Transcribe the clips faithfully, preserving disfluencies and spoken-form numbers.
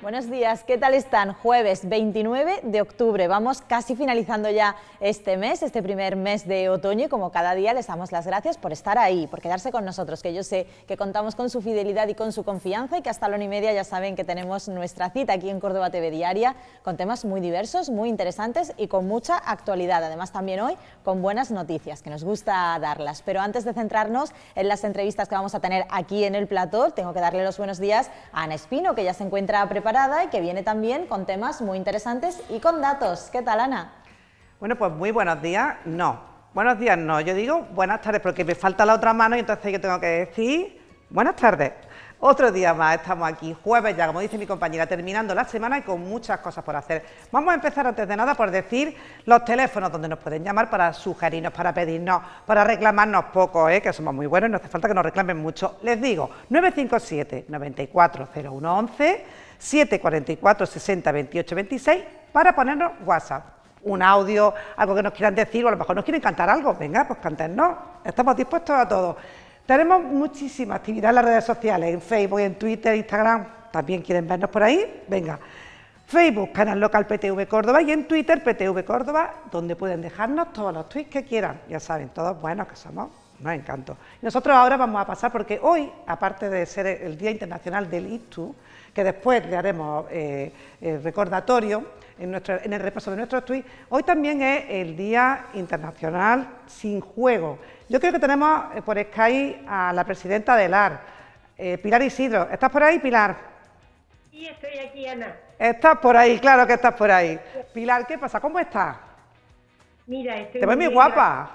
Buenos días, ¿qué tal están? Jueves veintinueve de octubre, vamos casi finalizando ya este mes, este primer mes de otoño, y como cada día les damos las gracias por estar ahí, por quedarse con nosotros, que yo sé que contamos con su fidelidad y con su confianza, y que hasta la una y media ya saben que tenemos nuestra cita aquí en Córdoba T V Diaria, con temas muy diversos, muy interesantes y con mucha actualidad, además también hoy con buenas noticias, que nos gusta darlas. Pero antes de centrarnos en las entrevistas que vamos a tener aquí en el plató, tengo que darle los buenos días a Ana Espino, que ya se encuentra preparada y que viene también con temas muy interesantes y con datos. ¿Qué tal, Ana? Bueno, pues muy buenos días, no. Buenos días no, yo digo buenas tardes porque me falta la otra mano y entonces yo tengo que decir buenas tardes. Otro día más, estamos aquí, jueves ya, como dice mi compañera, terminando la semana y con muchas cosas por hacer. Vamos a empezar antes de nada por decir los teléfonos donde nos pueden llamar para sugerirnos, para pedirnos, para reclamarnos poco, ¿eh? Que somos muy buenos y no hace falta que nos reclamen mucho. Les digo, nueve cinco siete, nueve cuatro cero uno once, siete cuatro cuatro, sesenta, veintiocho, veintiséis para ponernos WhatsApp. Un audio, algo que nos quieran decir, o a lo mejor nos quieren cantar algo, venga, pues cántenos, estamos dispuestos a todo. Tenemos muchísima actividad en las redes sociales, en Facebook, en Twitter, Instagram, también quieren vernos por ahí, venga. Facebook, Canal Local P T V Córdoba, y en Twitter, P T V Córdoba, donde pueden dejarnos todos los tweets que quieran, ya saben, todos buenos que somos, nos encanta. Y nosotros ahora vamos a pasar, porque hoy, aparte de ser el Día Internacional del Ictus, que después le haremos eh, el recordatorio en, nuestro, en el repaso de nuestros tweets, hoy también es el Día Internacional Sin Juego. Yo creo que tenemos eh, por Skype a la presidenta del A R, eh, Pilar Isidro. ¿Estás por ahí, Pilar? Sí, estoy aquí, Ana. Estás por ahí, claro que estás por ahí. Pilar, ¿qué pasa? ¿Cómo estás? Mira, estoy Te ves muy bien, guapa.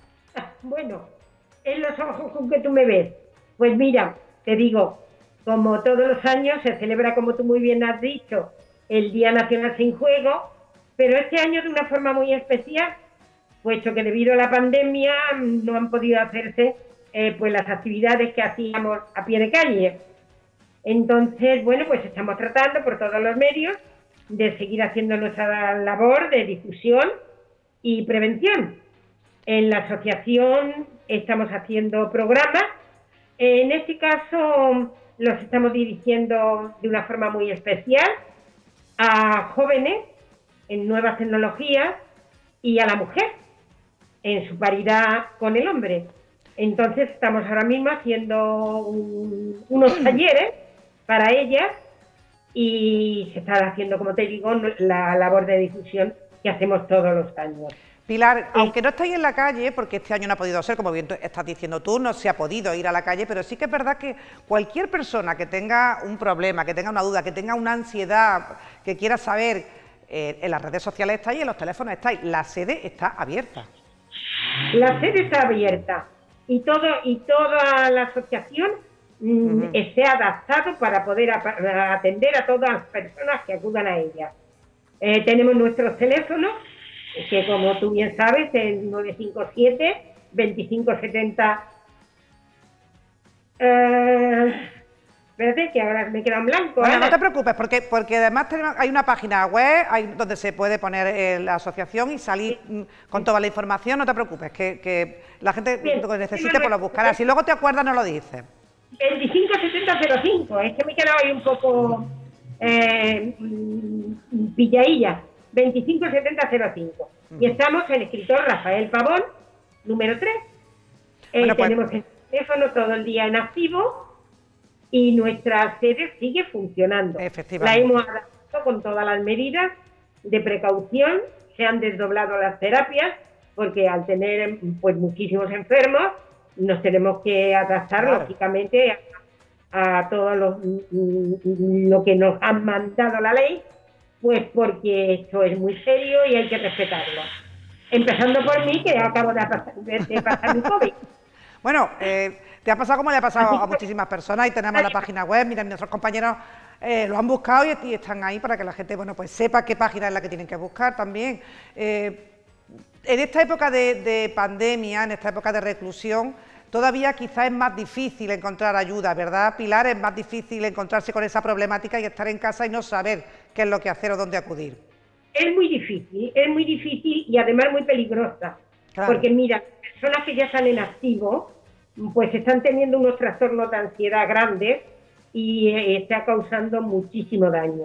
Bueno, en los ojos con que tú me ves. Pues mira, te digo, como todos los años se celebra, como tú muy bien has dicho, el Día Nacional Sin Juego, pero este año de una forma muy especial, puesto que debido a la pandemia no han podido hacerse eh, pues las actividades que hacíamos a pie de calle. Entonces, bueno, pues estamos tratando por todos los medios de seguir haciendo nuestra labor de difusión y prevención. En la asociación estamos haciendo programas, en este caso los estamos dirigiendo de una forma muy especial a jóvenes en nuevas tecnologías y a la mujer en su paridad con el hombre. Entonces estamos ahora mismo haciendo un, unos talleres para ellas y se está haciendo, como te digo, la labor de difusión que hacemos todos los años. Pilar, Eh, aunque no estáis en la calle, porque este año no ha podido ser, como bien estás diciendo tú, no se ha podido ir a la calle, pero sí que es verdad que cualquier persona que tenga un problema, que tenga una duda, que tenga una ansiedad, que quiera saber, eh, en las redes sociales estáis, en los teléfonos estáis, la sede está abierta. La sede está abierta y todo y toda la asociación mm, Uh-huh. se ha adaptado para poder a- a atender a todas las personas que acudan a ella. Eh, tenemos nuestros teléfonos, que como tú bien sabes, es nueve cinco siete, veinticinco setenta. Eh, espérate, que ahora me queda en blanco. Bueno, Ana. no te preocupes, porque, porque además tenemos, hay una página web hay, donde se puede poner eh, la asociación y salir mm, con toda la información, no te preocupes, que, que la gente Bien, lo que necesite pues lo buscará, si luego te acuerdas no lo dices. veinticinco setenta cero cinco, es que me he quedado ahí un poco eh, mm, pilladilla. veinticinco setenta cero cinco. Y estamos en escritor Rafael Pavón, número tres. Eh, Bueno, pues- tenemos el teléfono todo el día en activo y nuestra sede sigue funcionando. La Efectivamente. hemos adaptado con todas las medidas de precaución, se han desdoblado las terapias, porque al tener pues muchísimos enfermos, nos tenemos que adaptar, Claro. lógicamente, a, a todo lo, lo que nos han mandado la ley, pues porque esto es muy serio y hay que respetarlo. Empezando por mí, que acabo de pasar, de, de pasar mi COVID. Bueno, eh, te ha pasado como le ha pasado Así a que- muchísimas personas y tenemos la página web, mira, nuestros compañeros eh, lo han buscado y, y están ahí para que la gente, bueno, pues sepa qué página es la que tienen que buscar también. Eh, en esta época de, de pandemia, en esta época de reclusión, todavía quizás es más difícil encontrar ayuda, ¿verdad, Pilar? Es más difícil encontrarse con esa problemática y estar en casa y no saber qué es lo que hacer o dónde acudir. Es muy difícil, es muy difícil y además muy peligrosa. Claro. Porque mira, personas que ya están en activo, pues están teniendo unos trastornos de ansiedad grandes y eh, está causando muchísimo daño.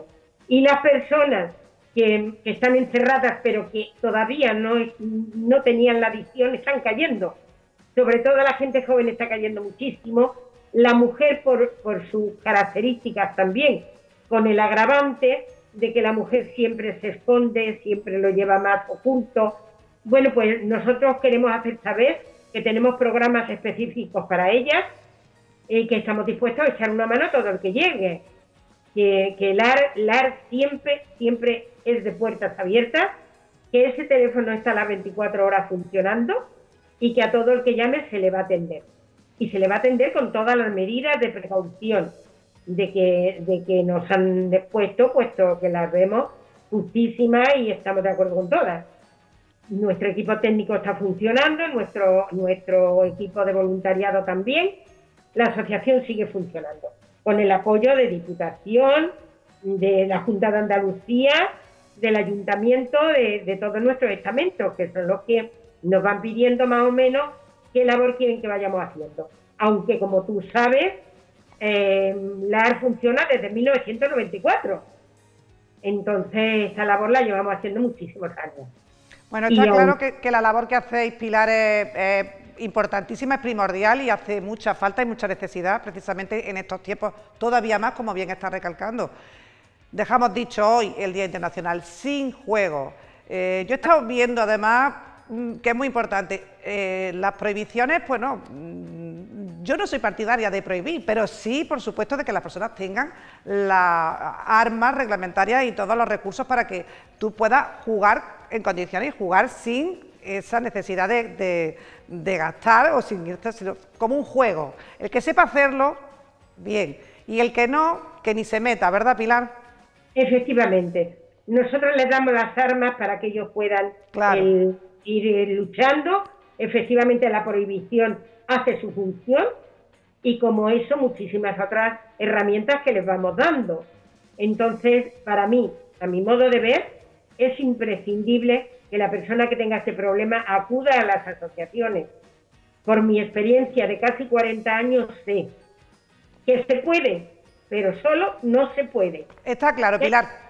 Y las personas que, que están encerradas pero que todavía no, no tenían la adicción están cayendo. Sobre todo la gente joven está cayendo muchísimo, la mujer por, por sus características también, con el agravante de que la mujer siempre se esconde, siempre lo lleva más oculto. Bueno, pues nosotros queremos hacer saber que tenemos programas específicos para ellas y que estamos dispuestos a echar una mano a todo el que llegue. Que, que el A R, el A R siempre, siempre es de puertas abiertas, que ese teléfono está a las veinticuatro horas funcionando y que a todo el que llame se le va a atender. Y se le va a atender con todas las medidas de precaución de que, de que nos han puesto, puesto que las vemos justísimas y estamos de acuerdo con todas. Nuestro equipo técnico está funcionando, nuestro, nuestro equipo de voluntariado también. La asociación sigue funcionando, con el apoyo de Diputación, de la Junta de Andalucía, del Ayuntamiento, de, de todos nuestros estamentos, que son los que nos van pidiendo más o menos qué labor quieren que vayamos haciendo. Aunque, como tú sabes, eh, la A R funciona desde mil novecientos noventa y cuatro. Entonces, esta labor la llevamos haciendo muchísimos años. Bueno, está y claro aún... que, que la labor que hacéis, Pilar, es, es importantísima, es primordial y hace mucha falta y mucha necesidad, precisamente en estos tiempos, todavía más, como bien está recalcando. Dejamos dicho hoy el Día Internacional sin juego. Eh, yo he estado viendo, además, que es muy importante, eh, las prohibiciones, pues no, yo no soy partidaria de prohibir, pero sí, por supuesto, de que las personas tengan las armas reglamentarias y todos los recursos para que tú puedas jugar en condiciones y jugar sin esa necesidad de, de, de gastar o sin sino como un juego. El que sepa hacerlo, bien, y el que no, que ni se meta, ¿verdad, Pilar? Efectivamente. Nosotros les damos las armas para que ellos puedan claro. el, ir luchando. Efectivamente, la prohibición hace su función y como eso muchísimas otras herramientas que les vamos dando. Entonces, para mí, a mi modo de ver, es imprescindible que la persona que tenga este problema acuda a las asociaciones. Por mi experiencia de casi cuarenta años sé que se puede, pero solo no se puede. Está claro, Pilar.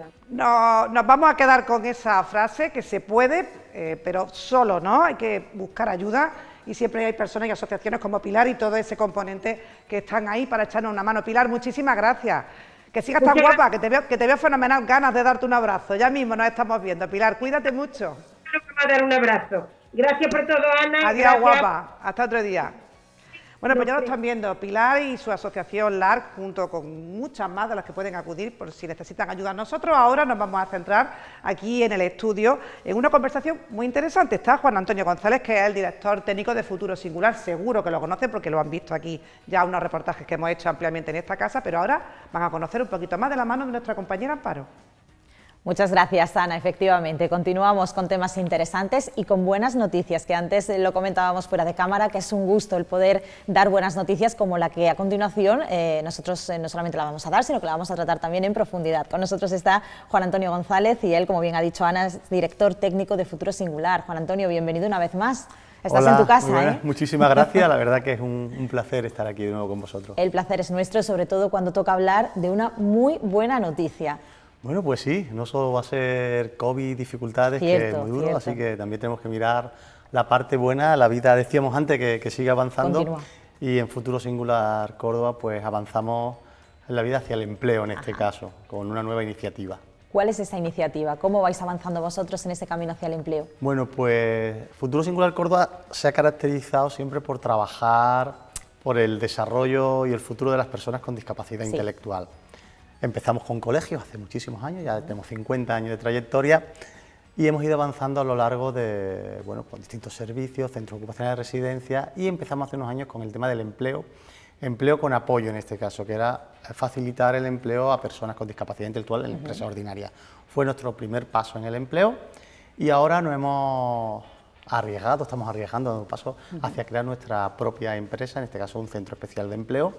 No, nos vamos a quedar con esa frase, que se puede, eh, pero solo, ¿no? Hay que buscar ayuda y siempre hay personas y asociaciones como Pilar y todo ese componente que están ahí para echarnos una mano. Pilar, muchísimas gracias. Que sigas tan guapa, que te veo, que te veo fenomenal, ganas de darte un abrazo. Ya mismo nos estamos viendo. Pilar, cuídate mucho. Vamos a dar un abrazo. Gracias por todo, Ana. Adiós, gracias. Guapa. Hasta otro día. Bueno, pues ya lo están viendo, Pilar y su asociación L A R C, junto con muchas más de las que pueden acudir por si necesitan ayuda. Nosotros ahora nos vamos a centrar aquí en el estudio en una conversación muy interesante. Está Juan Antonio González, que es el director técnico de Futuro Singular, seguro que lo conocen porque lo han visto aquí ya unos reportajes que hemos hecho ampliamente en esta casa, pero ahora van a conocer un poquito más de la mano de nuestra compañera Amparo. Muchas gracias, Ana. Efectivamente, continuamos con temas interesantes y con buenas noticias, que antes lo comentábamos fuera de cámara, que es un gusto el poder dar buenas noticias como la que a continuación eh, nosotros eh, no solamente la vamos a dar, sino que la vamos a tratar también en profundidad. Con nosotros está Juan Antonio González y él, como bien ha dicho Ana, es director técnico de Futuro Singular. Juan Antonio, bienvenido una vez más. Estás Hola, en tu casa, muy ¿eh? Muchísimas gracias, la verdad que es un, un placer estar aquí de nuevo con vosotros. El placer es nuestro, sobre todo cuando toca hablar de una muy buena noticia. Bueno, pues sí, no solo va a ser COVID, dificultades, cierto, que es muy duro, cierto. así que también tenemos que mirar la parte buena, la vida, decíamos antes, que, que sigue avanzando. Continúa. Y en Futuro Singular Córdoba, pues avanzamos en la vida hacia el empleo, en este Ajá. caso, con una nueva iniciativa. ¿Cuál es esa iniciativa? ¿Cómo vais avanzando vosotros en ese camino hacia el empleo? Bueno, pues Futuro Singular Córdoba se ha caracterizado siempre por trabajar por el desarrollo y el futuro de las personas con discapacidad sí. intelectual. Empezamos con colegios hace muchísimos años, ya tenemos cincuenta años de trayectoria y hemos ido avanzando a lo largo de bueno, pues distintos servicios, centros ocupacionales de residencia y empezamos hace unos años con el tema del empleo, empleo con apoyo en este caso, que era facilitar el empleo a personas con discapacidad intelectual en la empresa uh-huh. ordinaria. Fue nuestro primer paso en el empleo y ahora nos hemos arriesgado, estamos arriesgando dando un paso uh-huh. hacia crear nuestra propia empresa, en este caso un centro especial de empleo,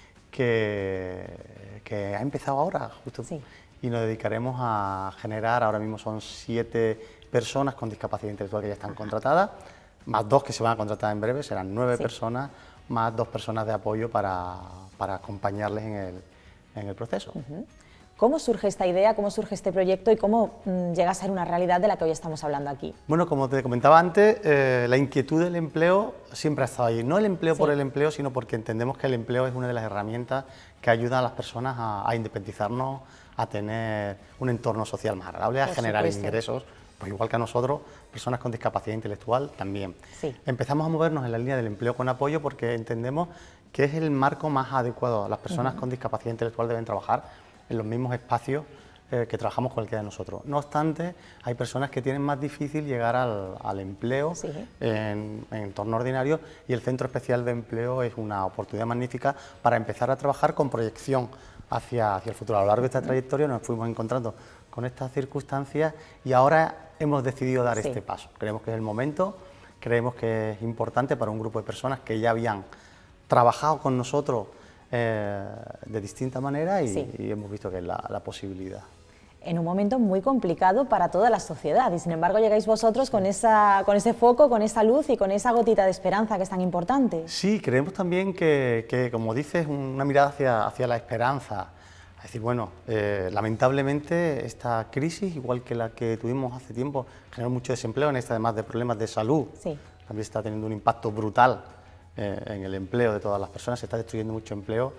que, que ha empezado ahora justo sí. y nos dedicaremos a generar, ahora mismo son siete personas con discapacidad intelectual que ya están Ajá. contratadas, más dos que se van a contratar en breve, serán nueve sí. personas, más dos personas de apoyo para, para acompañarles en el, en el proceso. Uh-huh. ¿Cómo surge esta idea, cómo surge este proyecto y cómo mmm, llega a ser una realidad de la que hoy estamos hablando aquí? Bueno, como te comentaba antes, eh, la inquietud del empleo siempre ha estado ahí. No el empleo sí. por el empleo, sino porque entendemos que el empleo es una de las herramientas que ayuda a las personas a, a independizarnos, a tener un entorno social más agradable, a por generar supuesto. ingresos, pues igual que a nosotros, personas con discapacidad intelectual también. Sí. Empezamos a movernos en la línea del empleo con apoyo porque entendemos que es el marco más adecuado. Las personas uh-huh. con discapacidad intelectual deben trabajar en los mismos espacios eh, que trabajamos cualquiera de nosotros. No obstante, hay personas que tienen más difícil llegar al, al empleo sí. en, en entorno ordinario, y el Centro Especial de Empleo es una oportunidad magnífica para empezar a trabajar con proyección hacia, hacia el futuro. A lo largo de esta trayectoria nos fuimos encontrando con estas circunstancias y ahora hemos decidido dar sí. este paso. Creemos que es el momento, creemos que es importante para un grupo de personas que ya habían trabajado con nosotros eh, de distinta manera y, sí. y hemos visto que es la, la posibilidad. En un momento muy complicado para toda la sociedad y sin embargo llegáis vosotros con, esa, con ese foco, con esa luz y con esa gotita de esperanza que es tan importante. Sí, creemos también que, que como dices, una mirada hacia, hacia la esperanza. Es decir, bueno, eh, lamentablemente esta crisis, igual que la que tuvimos hace tiempo, generó mucho desempleo, en esta además de problemas de salud. Sí. También está teniendo un impacto brutal eh, en el empleo de todas las personas, se está destruyendo mucho empleo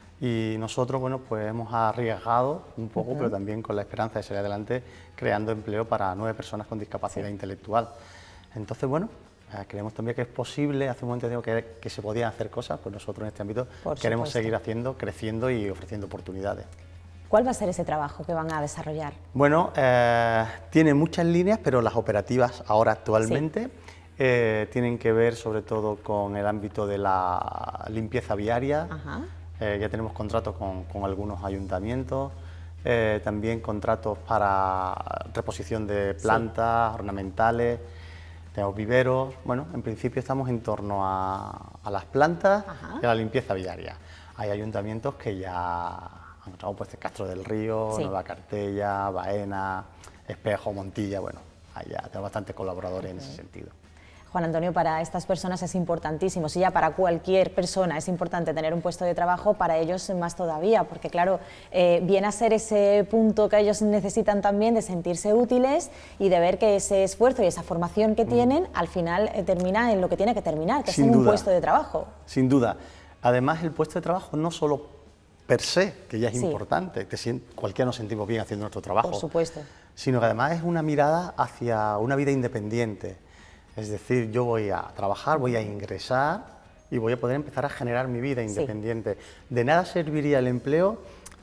y nosotros, bueno, pues hemos arriesgado un poco, uh-huh. pero también con la esperanza de salir adelante, creando empleo para nueve personas con discapacidad sí. intelectual. Entonces, bueno, eh, creemos también que es posible, hace un momento digo que, que se podían hacer cosas, pues nosotros en este ámbito Por queremos supuesto. seguir haciendo, creciendo y ofreciendo oportunidades. ¿Cuál va a ser ese trabajo que van a desarrollar? Bueno, eh, tiene muchas líneas, pero las operativas ahora actualmente sí. eh, tienen que ver sobre todo con el ámbito de la limpieza viaria. Ajá. Eh, ya tenemos contratos con, con algunos ayuntamientos, eh, también contratos para reposición de plantas sí. ornamentales, tenemos viveros. Bueno, en principio estamos en torno a, a las plantas Ajá. y a la limpieza viaria. Hay ayuntamientos que ya han encontrado pues Castro del Río, sí. Nueva Cartella, Baena, Espejo, Montilla, bueno, allá tenemos bastantes colaboradores okay. en ese sentido. Juan Antonio, para estas personas es importantísimo, si ya para cualquier persona es importante tener un puesto de trabajo, para ellos más todavía, porque claro, eh, viene a ser ese punto que ellos necesitan también de sentirse útiles y de ver que ese esfuerzo y esa formación que tienen, mm. al final eh, termina en lo que tiene que terminar, que Sin es en duda. un puesto de trabajo. Sin duda. Además, el puesto de trabajo no solo per se, que ya es sí. importante, que si, cualquiera nos sentimos bien haciendo nuestro trabajo, por supuesto, sino que además es una mirada hacia una vida independiente. Es decir, yo voy a trabajar, voy a ingresar y voy a poder empezar a generar mi vida independiente. Sí. De nada serviría el empleo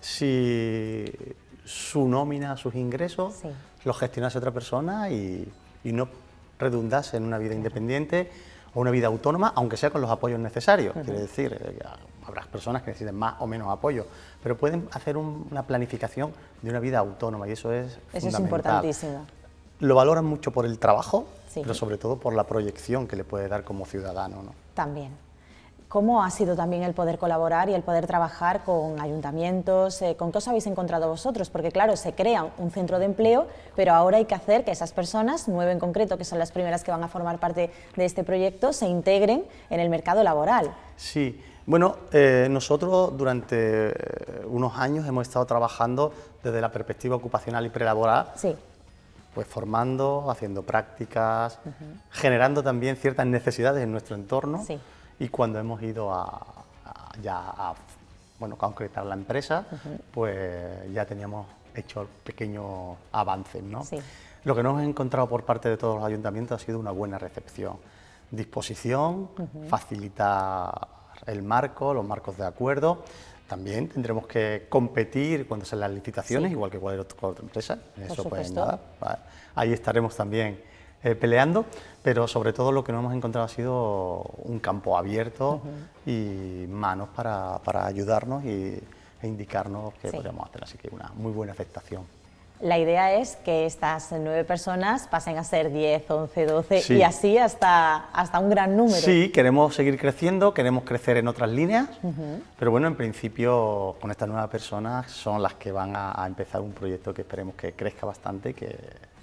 si su nómina, sus ingresos, sí. los gestionase otra persona y, y no redundase en una vida independiente o una vida autónoma, aunque sea con los apoyos necesarios. Uh-huh. Quiere decir, eh, habrá personas que necesiten más o menos apoyo, pero pueden hacer un, una planificación de una vida autónoma y eso es eso fundamental. Es importantísimo. Lo valoran mucho por el trabajo, sí. pero sobre todo por la proyección que le puede dar como ciudadano, ¿no? También. ¿Cómo ha sido también el poder colaborar y el poder trabajar con ayuntamientos? Eh, ¿Con qué os habéis encontrado vosotros? Porque claro, se crea un centro de empleo, pero ahora hay que hacer que esas personas, nueve en concreto, que son las primeras que van a formar parte de este proyecto, se integren en el mercado laboral. Sí, bueno, eh, nosotros durante unos años hemos estado trabajando desde la perspectiva ocupacional y prelaboral, sí. pues formando, haciendo prácticas, uh-huh. generando también ciertas necesidades en nuestro entorno sí. y cuando hemos ido a, a, ya a bueno, concretar la empresa, uh-huh. pues ya teníamos hecho pequeños avances, ¿no? Sí. Lo que nos hemos encontrado por parte de todos los ayuntamientos ha sido una buena recepción, disposición, uh-huh. facilitar el marco, los marcos de acuerdo. También tendremos que competir cuando sean las licitaciones, sí. igual que cualquier otra empresa. Eso pues nada, ahí estaremos también eh, peleando, pero sobre todo lo que nos hemos encontrado ha sido un campo abierto uh-huh. y manos para, para ayudarnos y, e indicarnos qué sí. podríamos hacer. Así que una muy buena aceptación. La idea es que estas nueve personas pasen a ser diez, once, doce sí. y así hasta, hasta un gran número. Sí, queremos seguir creciendo, queremos crecer en otras líneas, uh-huh. pero bueno, en principio con estas nuevas personas son las que van a, a empezar un proyecto que esperemos que crezca bastante y que,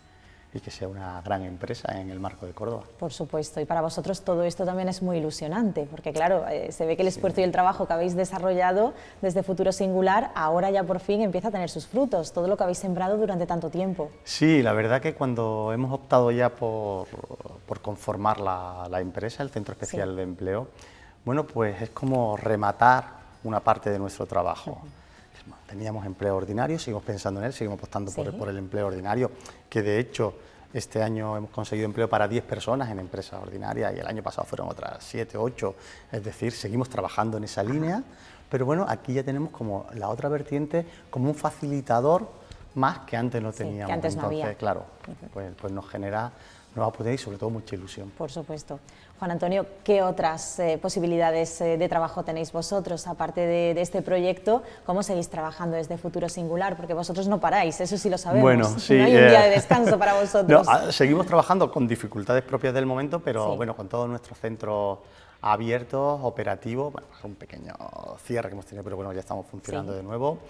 y que sea una gran empresa en el marco de Córdoba. Por supuesto, y para vosotros todo esto también es muy ilusionante, porque claro, eh, se ve que el esfuerzo sí. y el trabajo que habéis desarrollado desde Futuro Singular ahora ya por fin empieza a tener sus frutos, todo lo que habéis sembrado durante tanto tiempo. Sí, la verdad que cuando hemos optado ya por, por conformar la, la empresa, el Centro Especial sí. de Empleo, bueno, pues es como rematar una parte de nuestro trabajo. Uh-huh. Teníamos empleo ordinario, seguimos pensando en él, seguimos apostando sí. por, por el empleo ordinario, que de hecho este año hemos conseguido empleo para diez personas en empresas ordinarias y el año pasado fueron otras siete, ocho, es decir, seguimos trabajando en esa línea, pero bueno, aquí ya tenemos como la otra vertiente, como un facilitador más que antes no teníamos. Sí, que antes Entonces, no había. claro, pues, pues nos genera nuevas oportunidades y sobre todo mucha ilusión. Por supuesto. Juan Antonio, ¿qué otras eh, posibilidades eh, de trabajo tenéis vosotros, aparte de, de este proyecto? ¿Cómo seguís trabajando desde Futuro Singular? Porque vosotros no paráis, eso sí lo sabemos. Bueno, sí, no hay un eh, día de descanso para vosotros. No, seguimos trabajando con dificultades propias del momento, pero sí. bueno, con todos nuestros centros abiertos, operativos, bueno, un pequeño cierre que hemos tenido, pero bueno, ya estamos funcionando sí. de nuevo,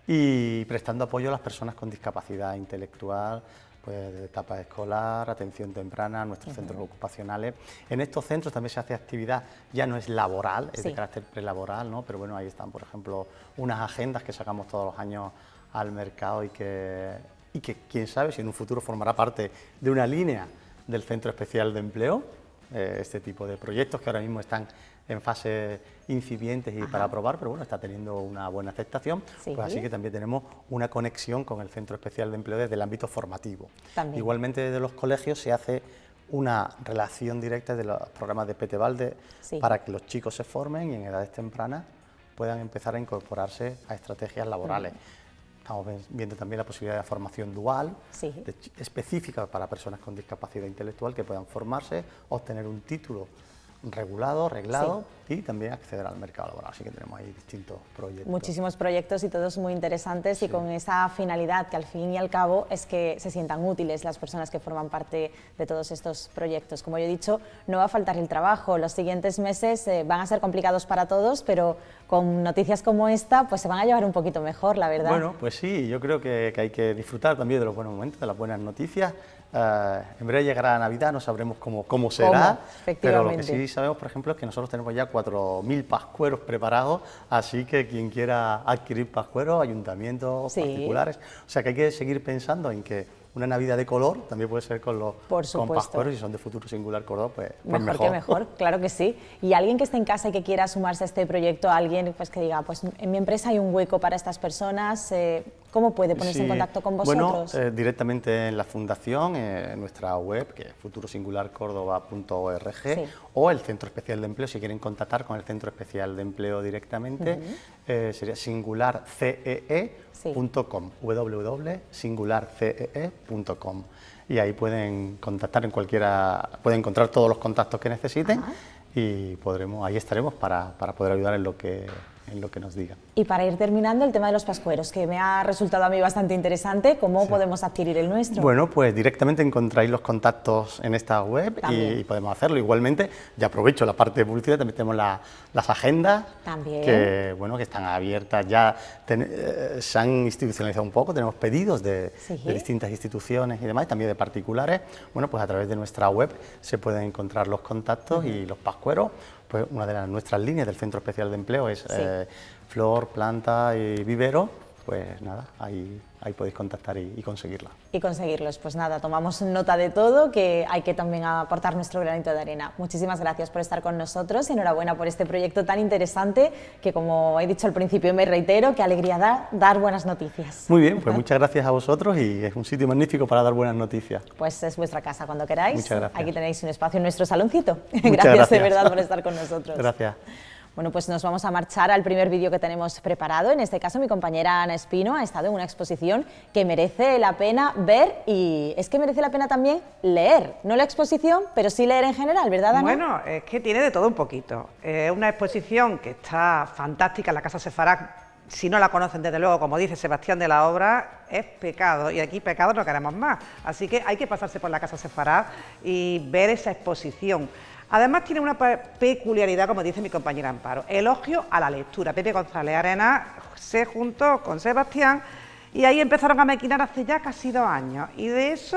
y prestando apoyo a las personas con discapacidad intelectual, pues de etapa escolar, atención temprana, nuestros uh-huh. centros ocupacionales. En estos centros también se hace actividad, ya no es laboral, es sí. de carácter prelaboral, ¿no? Pero bueno, ahí están, por ejemplo, unas agendas que sacamos todos los años al mercado y que, y que quién sabe si en un futuro formará parte de una línea del Centro Especial de Empleo, eh, este tipo de proyectos que ahora mismo están en fase incipientes y Ajá. para probar, pero bueno, está teniendo una buena aceptación, sí. pues así que también tenemos una conexión con el Centro Especial de Empleo desde el ámbito formativo. También. Igualmente desde los colegios se hace una relación directa de los programas de Petevalde sí. para que los chicos se formen y en edades tempranas puedan empezar a incorporarse a estrategias laborales. Uh-huh. Estamos viendo también la posibilidad de formación dual, sí. de, específica para personas con discapacidad intelectual que puedan formarse, obtener un título regulado, reglado sí. y también acceder al mercado laboral, así que tenemos ahí distintos proyectos. Muchísimos proyectos y todos muy interesantes sí. y con esa finalidad que al fin y al cabo es que se sientan útiles las personas que forman parte de todos estos proyectos. Como yo he dicho, no va a faltar el trabajo, los siguientes meses eh, van a ser complicados para todos, pero con noticias como esta pues se van a llevar un poquito mejor, la verdad. Bueno, pues sí, yo creo que, que hay que disfrutar también de los buenos momentos, de las buenas noticias. Uh, en breve llegará Navidad, no sabremos cómo, cómo será, ¿Cómo? pero lo que sí sabemos, por ejemplo, es que nosotros tenemos ya cuatro mil pascueros preparados, así que quien quiera adquirir pascueros, ayuntamientos, sí. particulares, o sea que hay que seguir pensando en que una Navidad de color también puede ser con los con pascueros, y si son de Futuro Singular Córdoba, pues, pues mejor. Mejor que mejor, claro que sí. Y alguien que esté en casa y que quiera sumarse a este proyecto, alguien pues que diga, pues en mi empresa hay un hueco para estas personas, eh, ¿cómo puede ponerse sí. en contacto con vosotros? Bueno, eh, directamente en la fundación, eh, en nuestra web, que es futuro singular córdoba punto org, sí. o el Centro Especial de Empleo, si quieren contactar con el Centro Especial de Empleo directamente, uh-huh. eh, sería singular c e e punto com, sí. w w w punto singular c e e punto com, y ahí pueden contactar en cualquiera, pueden encontrar todos los contactos que necesiten uh-huh. y podremos, ahí estaremos para, para poder ayudar en lo que en lo que nos digan. Y para ir terminando, el tema de los pascueros, que me ha resultado a mí bastante interesante, ¿cómo sí. podemos adquirir el nuestro? Bueno, pues directamente encontráis los contactos en esta web y, y podemos hacerlo. Igualmente, ya aprovecho la parte de publicidad, también tenemos la, las agendas, también. que bueno que están abiertas, ya ten, eh, se han institucionalizado un poco, tenemos pedidos de, sí. de distintas instituciones y demás, y también de particulares. Bueno, pues a través de nuestra web se pueden encontrar los contactos uh-huh. y los pascueros. Pues una de las, nuestras líneas del Centro Especial de Empleo es sí. eh, flor, planta y vivero, pues nada, ahí, ahí podéis contactar y, y conseguirla. Y conseguirlos, pues nada, tomamos nota de todo, que hay que también aportar nuestro granito de arena. Muchísimas gracias por estar con nosotros y enhorabuena por este proyecto tan interesante, que como he dicho al principio y me reitero, qué alegría da dar buenas noticias. Muy bien, pues muchas gracias a vosotros y es un sitio magnífico para dar buenas noticias. Pues es vuestra casa cuando queráis. Muchas gracias. Aquí tenéis un espacio en nuestro saloncito. Muchas gracias, gracias de verdad por estar con nosotros. Gracias. Bueno, pues nos vamos a marchar al primer vídeo que tenemos preparado. En este caso, mi compañera Ana Espino ha estado en una exposición que merece la pena ver, y es que merece la pena también leer. No la exposición, pero sí leer en general, ¿verdad, Ana? Bueno, es que tiene de todo un poquito. Es una exposición que está fantástica en la Casa Sefarad. Si no la conocen, desde luego, como dice Sebastián de la Obra, es pecado, y aquí pecado no queremos más. Así que hay que pasarse por la Casa Sefarad y ver esa exposición. Además tiene una peculiaridad, como dice mi compañera Amparo, elogio a la lectura. Pepe González Arenas se juntó con Sebastián y ahí empezaron a maquinar hace ya casi dos años, y de eso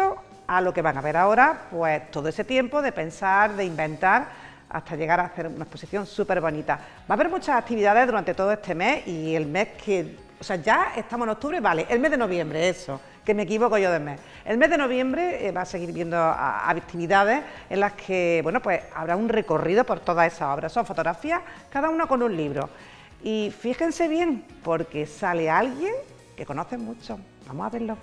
a lo que van a ver ahora, pues todo ese tiempo de pensar, de inventar, hasta llegar a hacer una exposición súper bonita. Va a haber muchas actividades durante todo este mes y el mes que, o sea, ya estamos en octubre, vale, el mes de noviembre, eso, que me equivoco yo de mes. El mes de noviembre eh, va a seguir viendo a, a actividades en las que, bueno, pues habrá un recorrido por todas esas obras. Son fotografías, cada una con un libro. Y fíjense bien, porque sale alguien que conocen mucho. Vamos a verlo.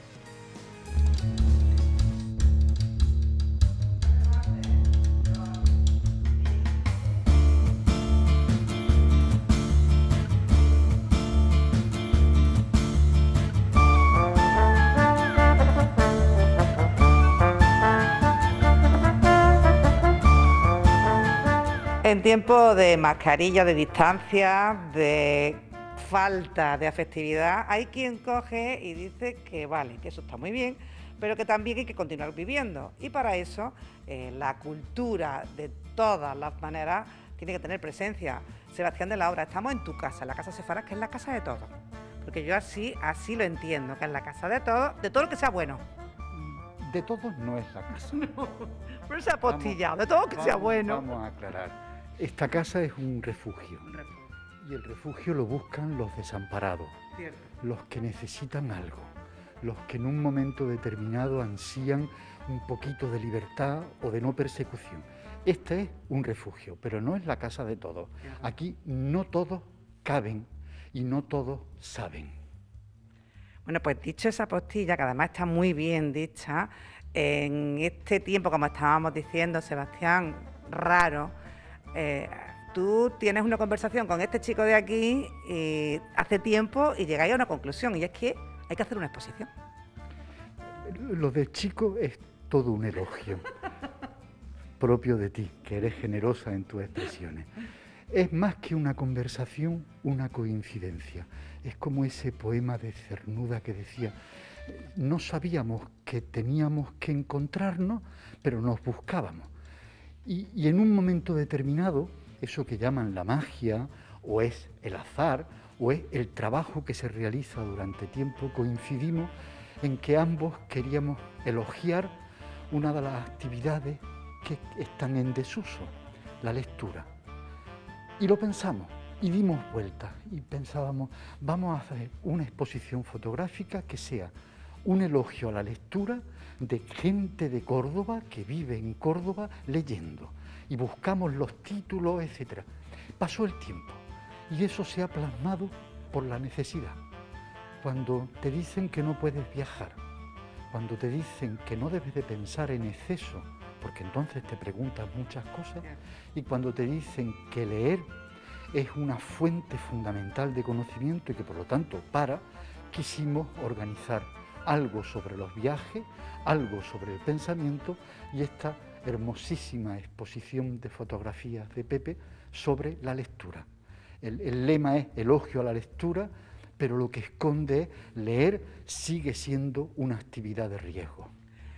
En tiempo de mascarilla, de distancia, de falta de afectividad, hay quien coge y dice que vale, que eso está muy bien, pero que también hay que continuar viviendo. Y para eso eh, la cultura de todas las maneras tiene que tener presencia. Sebastián de la Obra, estamos en tu casa, en la Casa Sefaras, que es la casa de todos. Porque yo así, así lo entiendo, que es la casa de todos, de todo lo que sea bueno. De todos no es la casa. No, pero se ha apostillado, de todo lo que sea bueno. Vamos a aclarar. Esta casa es un refugio. Un refugio. Y el refugio lo buscan los desamparados, Cierto. los que necesitan algo, los que en un momento determinado ansían un poquito de libertad o de no persecución. Este es un refugio, pero no es la casa de todos. Aquí no todos caben y no todos saben. Bueno, pues dicho esa postilla, que además está muy bien dicha, en este tiempo, como estábamos diciendo, Sebastián, raro, eh, tú tienes una conversación con este chico de aquí y hace tiempo y llegáis a una conclusión, y es que hay que hacer una exposición. Lo de chico es todo un elogio propio de ti, que eres generosa en tus expresiones. Es más que una conversación, una coincidencia. Es como ese poema de Cernuda que decía, no sabíamos que teníamos que encontrarnos, pero nos buscábamos. Y, y en un momento determinado, eso que llaman la magia, o es el azar, o es el trabajo que se realiza durante tiempo, coincidimos en que ambos queríamos elogiar una de las actividades que están en desuso, la lectura. Y lo pensamos, y dimos vueltas, y pensábamos, vamos a hacer una exposición fotográfica que sea un elogio a la lectura de gente de Córdoba que vive en Córdoba leyendo, y buscamos los títulos, etcétera. Pasó el tiempo, y eso se ha plasmado por la necesidad. Cuando te dicen que no puedes viajar, cuando te dicen que no debes de pensar en exceso, porque entonces te preguntas muchas cosas, y cuando te dicen que leer es una fuente fundamental de conocimiento y que por lo tanto para, quisimos organizar algo sobre los viajes, algo sobre el pensamiento y esta hermosísima exposición de fotografías de Pepe sobre la lectura. El, el lema es elogio a la lectura, pero lo que esconde es leer sigue siendo una actividad de riesgo.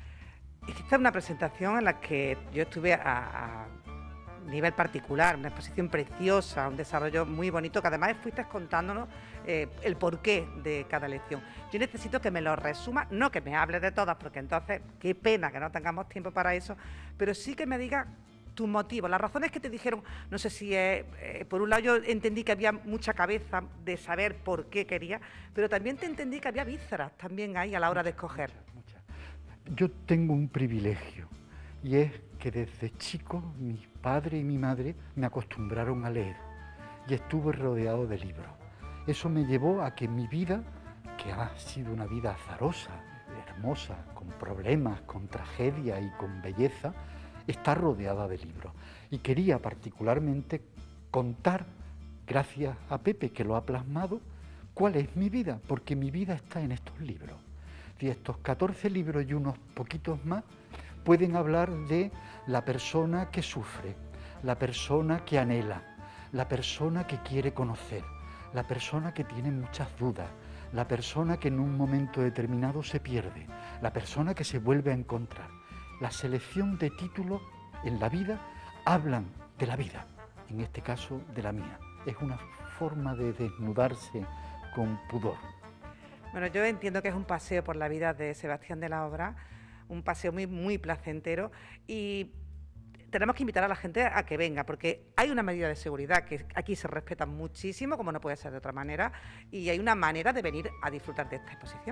Hiciste una presentación en la que yo estuve a, a nivel particular, una exposición preciosa, un desarrollo muy bonito, que además fuiste contándonos eh, el porqué de cada lección. Yo necesito que me lo resuma, no que me hables de todas, porque entonces qué pena que no tengamos tiempo para eso, pero sí que me digas tus motivos, las razones que te dijeron. No sé si es, eh, por un lado yo entendí que había mucha cabeza de saber por qué quería, pero también te entendí que había vísceras también ahí a la hora de escoger. Muchas, muchas. Yo tengo un privilegio y es que desde chico mi padre y mi madre me acostumbraron a leer y estuve rodeado de libros. Eso me llevó a que mi vida, que ha sido una vida azarosa, hermosa, con problemas, con tragedia y con belleza, está rodeada de libros. Y quería particularmente contar, gracias a Pepe que lo ha plasmado, cuál es mi vida, porque mi vida está en estos libros. Y estos catorce libros y unos poquitos más pueden hablar de la persona que sufre, la persona que anhela, la persona que quiere conocer, la persona que tiene muchas dudas, la persona que en un momento determinado se pierde, la persona que se vuelve a encontrar. La selección de títulos en la vida hablan de la vida, en este caso de la mía. Es una forma de desnudarse con pudor. Bueno, yo entiendo que es un paseo por la vida de Sebastián de la Obra, un paseo muy, muy placentero y tenemos que invitar a la gente a que venga, porque hay una medida de seguridad que aquí se respeta muchísimo, como no puede ser de otra manera, y hay una manera de venir a disfrutar de esta exposición.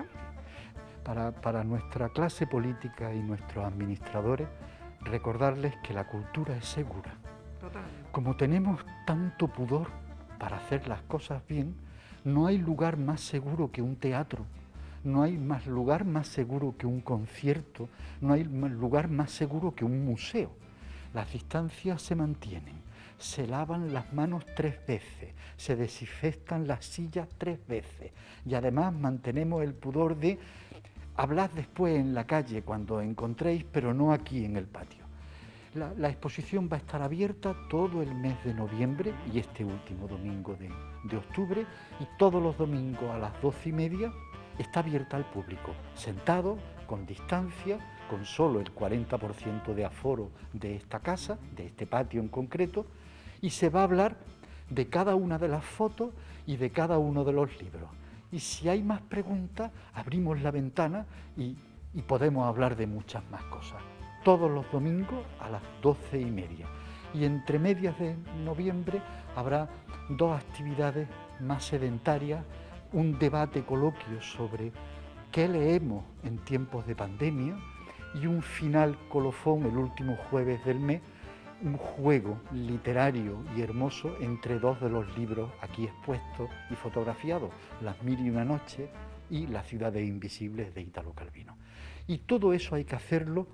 Para, para nuestra clase política y nuestros administradores, recordarles que la cultura es segura. Totalmente. Como tenemos tanto pudor para hacer las cosas bien, no hay lugar más seguro que un teatro, no hay más lugar más seguro que un concierto, no hay más lugar más seguro que un museo. Las distancias se mantienen, se lavan las manos tres veces, se desinfectan las sillas tres veces y además mantenemos el pudor de hablar después en la calle cuando encontréis, pero no aquí en el patio. La, la exposición va a estar abierta todo el mes de noviembre y este último domingo de, de octubre, y todos los domingos a las doce y media está abierta al público, sentado, con distancia, con solo el cuarenta por ciento de aforo de esta casa, de este patio en concreto, y se va a hablar de cada una de las fotos y de cada uno de los libros. Y si hay más preguntas, abrimos la ventana y, y podemos hablar de muchas más cosas. Todos los domingos a las doce y media. Y entre medias de noviembre habrá dos actividades más sedentarias, un debate coloquio sobre qué leemos en tiempos de pandemia y un final colofón el último jueves del mes, un juego literario y hermoso entre dos de los libros aquí expuestos y fotografiados, Las mil y una noches y Las ciudades invisibles de Italo Calvino. Y todo eso hay que hacerlo,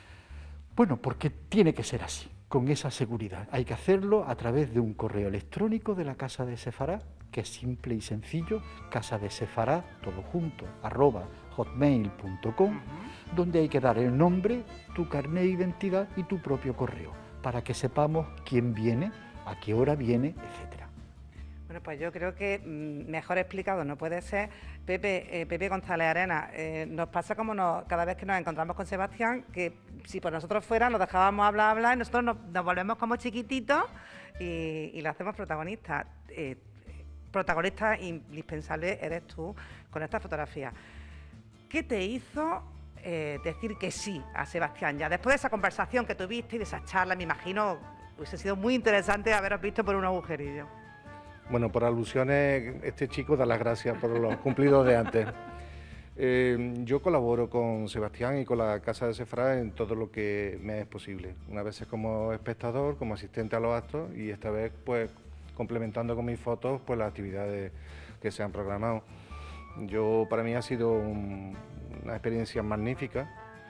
bueno, porque tiene que ser así, con esa seguridad. Hay que hacerlo a través de un correo electrónico de la Casa de Sefará, que es simple y sencillo, casa de sefará, todo junto, arroba hotmail punto com, donde hay que dar el nombre, tu carnet de identidad y tu propio correo, para que sepamos quién viene, a qué hora viene, etcétera. Bueno, pues yo creo que mmm, mejor explicado no puede ser. Pepe, eh, Pepe González Arenas, eh, nos pasa como nos, cada vez que nos encontramos con Sebastián, que si por nosotros fuera nos dejábamos hablar, hablar, y nosotros nos, nos volvemos como chiquititos y, y lo hacemos protagonistas. Eh, protagonista indispensable eres tú con esta fotografía. ¿Qué te hizo eh, decir que sí a Sebastián? Ya después de esa conversación que tuviste y de esa charla, me imagino, hubiese sido muy interesante haberos visto por un agujerillo. Bueno, por alusiones, este chico da las gracias por los cumplidos de antes. Eh, yo colaboro con Sebastián y con la Casa de Sefará en todo lo que me es posible. Una vez como espectador, como asistente a los actos, y esta vez pues complementando con mis fotos pues las actividades que se han programado. Yo, para mí ha sido un, una experiencia magnífica.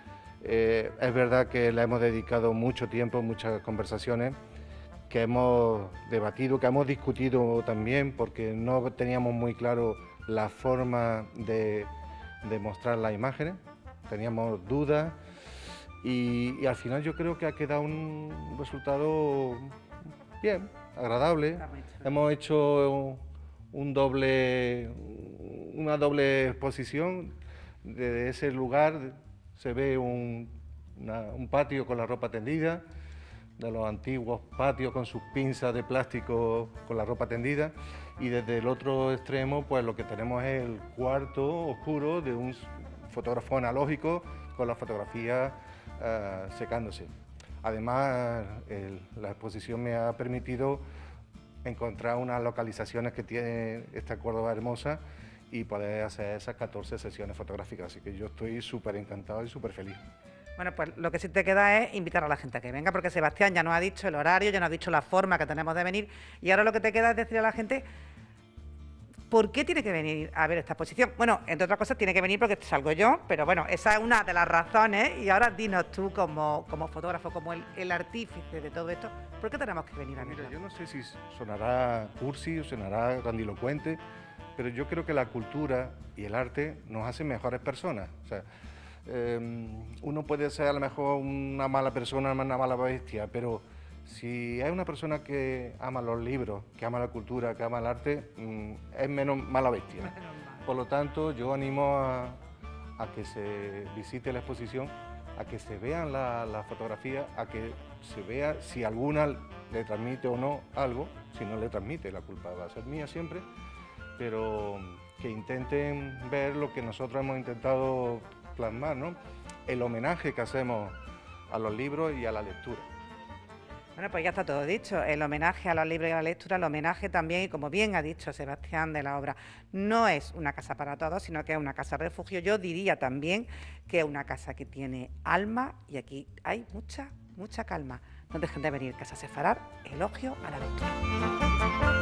Eh, es verdad que le hemos dedicado mucho tiempo, muchas conversaciones, que hemos debatido, que hemos discutido también, porque no teníamos muy claro la forma de, de mostrar las imágenes, teníamos dudas y, y al final yo creo que ha quedado un resultado bien, agradable. Hemos hecho un doble, una doble exposición. Desde ese lugar se ve un, una, un patio con la ropa tendida, de los antiguos patios con sus pinzas de plástico con la ropa tendida, y desde el otro extremo pues lo que tenemos es el cuarto oscuro de un fotógrafo analógico con la fotografía uh, secándose. Además, el, la exposición me ha permitido encontrar unas localizaciones que tiene esta Córdoba hermosa y poder hacer esas catorce sesiones fotográficas, así que yo estoy súper encantado y súper feliz. Bueno, pues lo que sí te queda es invitar a la gente a que venga, porque Sebastián ya nos ha dicho el horario, ya nos ha dicho la forma que tenemos de venir, y ahora lo que te queda es decir a la gente por qué tiene que venir a ver esta exposición. Bueno, entre otras cosas tiene que venir porque salgo yo, pero bueno, esa es una de las razones, y ahora dinos tú como, como fotógrafo, como el, el artífice de todo esto, ¿por qué tenemos que venir a verla? Mira, yo no sé si sonará cursi o sonará grandilocuente, pero yo creo que la cultura y el arte nos hacen mejores personas. O sea, eh, uno puede ser a lo mejor una mala persona, una mala bestia, pero si hay una persona que ama los libros, que ama la cultura, que ama el arte, mmm, es menos mala bestia. Por lo tanto, yo animo a, a que se visite la exposición, a que se vean las la fotografías, a que se vea si alguna le transmite o no algo. Si no le transmite, la culpa va a ser mía siempre, pero que intenten ver lo que nosotros hemos intentado plasmar, ¿no? el homenaje que hacemos a los libros y a la lectura. Bueno, pues ya está todo dicho, el homenaje a los libros y a la lectura, el homenaje también, y como bien ha dicho Sebastián, de la obra, no es una casa para todos, sino que es una casa refugio. Yo diría también que es una casa que tiene alma, y aquí hay mucha, mucha calma. No dejen de venir, Casa Sefarad, elogio a la lectura.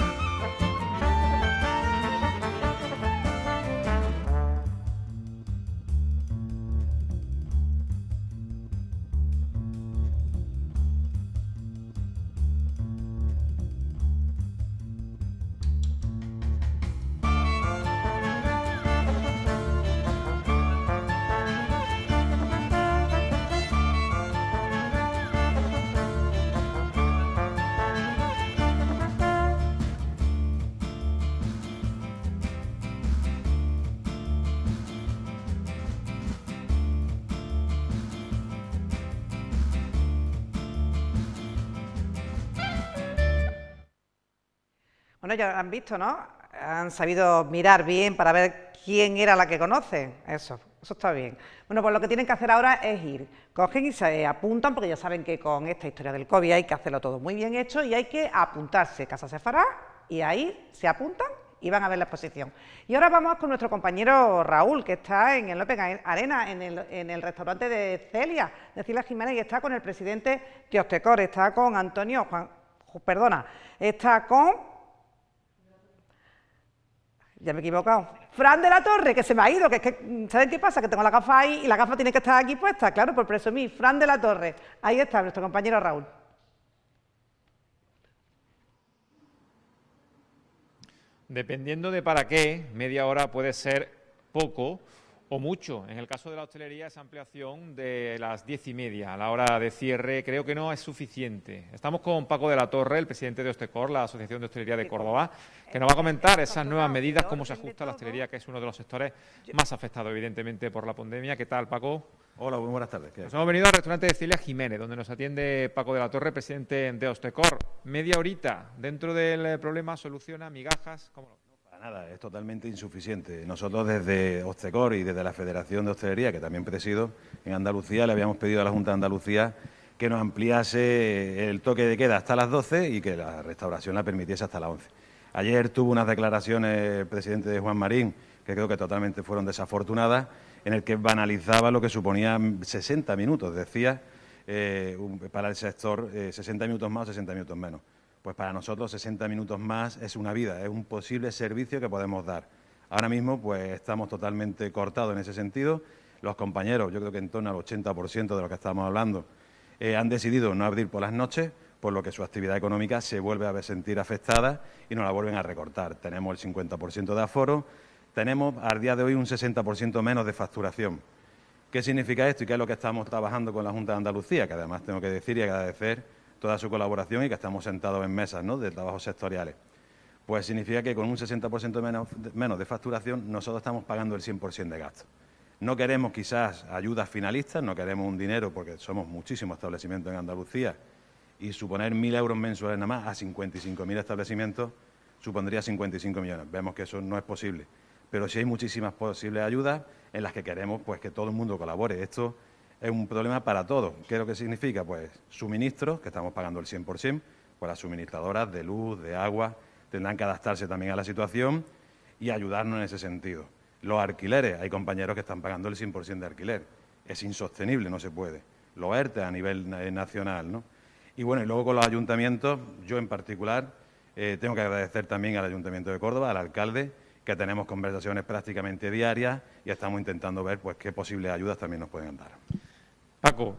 Bueno, ya han visto, ¿no? Han sabido mirar bien para ver quién era la que conocen. Eso, eso está bien. Bueno, pues lo que tienen que hacer ahora es ir. Cogen y se apuntan, porque ya saben que con esta historia del COVID hay que hacerlo todo muy bien hecho y hay que apuntarse. Casa Sefarad, y ahí se apuntan y van a ver la exposición. Y ahora vamos con nuestro compañero Raúl, que está en el Open Arena, en el, en el restaurante de Celia, de Celia Jiménez, y está con el presidente de Ostecor, está con Antonio, Juan, perdona, está con... Ya me he equivocado. Fran de la Torre, que se me ha ido, que es que, ¿saben qué pasa? Que tengo la gafa ahí y la gafa tiene que estar aquí puesta, claro, por presumir. Fran de la Torre, ahí está nuestro compañero Raúl. Dependiendo de para qué, media hora puede ser poco o mucho. En el caso de la hostelería, esa ampliación de las diez y media a la hora de cierre creo que no es suficiente. Estamos con Paco de la Torre, el presidente de Ostecor, la Asociación de Hostelería de Córdoba, que nos va a comentar esas nuevas medidas, cómo se ajusta la hostelería, que es uno de los sectores más afectados, evidentemente, por la pandemia. ¿Qué tal, Paco? Hola, muy buenas tardes. Nos hemos venido al restaurante de Celia Jiménez, donde nos atiende Paco de la Torre, presidente de Ostecor. Media horita, dentro del problema, soluciona migajas, ¿cómo lo? Nada, es totalmente insuficiente. Nosotros desde Ostecor y desde la Federación de Hostelería, que también presido en Andalucía, le habíamos pedido a la Junta de Andalucía que nos ampliase el toque de queda hasta las doce y que la restauración la permitiese hasta las once. Ayer tuvo unas declaraciones el presidente de Juan Marín, que creo que totalmente fueron desafortunadas, en el que banalizaba lo que suponían sesenta minutos, decía, eh, para el sector, eh, sesenta minutos más o sesenta minutos menos. Pues para nosotros sesenta minutos más es una vida, es un posible servicio que podemos dar. Ahora mismo pues estamos totalmente cortados en ese sentido. Los compañeros, yo creo que en torno al ochenta por ciento de lo que estamos hablando, eh, han decidido no abrir por las noches, por lo que su actividad económica se vuelve a sentir afectada y nos la vuelven a recortar. Tenemos el cincuenta por ciento de aforo, tenemos al día de hoy un sesenta por ciento menos de facturación. ¿Qué significa esto y qué es lo que estamos trabajando con la Junta de Andalucía? Que además tengo que decir y agradecer toda su colaboración y que estamos sentados en mesas, ¿no?, de trabajos sectoriales. Pues significa que con un sesenta por ciento menos, menos de facturación nosotros estamos pagando el cien por ciento de gasto. No queremos quizás ayudas finalistas, no queremos un dinero porque somos muchísimos establecimientos en Andalucía y suponer mil euros mensuales nada más a cincuenta y cinco mil establecimientos supondría cincuenta y cinco millones. Vemos que eso no es posible, pero sí hay muchísimas posibles ayudas en las que queremos pues que todo el mundo colabore. Esto es un problema para todos. ¿Qué es lo que significa? Pues suministros, que estamos pagando el cien por ciento, pues las suministradoras de luz, de agua, tendrán que adaptarse también a la situación y ayudarnos en ese sentido. Los alquileres, hay compañeros que están pagando el cien por ciento de alquiler. Es insostenible, no se puede. Los ERTE a nivel nacional, ¿no? Y bueno, y luego con los ayuntamientos, yo en particular, eh, tengo que agradecer también al Ayuntamiento de Córdoba, al alcalde, que tenemos conversaciones prácticamente diarias y estamos intentando ver pues qué posibles ayudas también nos pueden dar. Paco,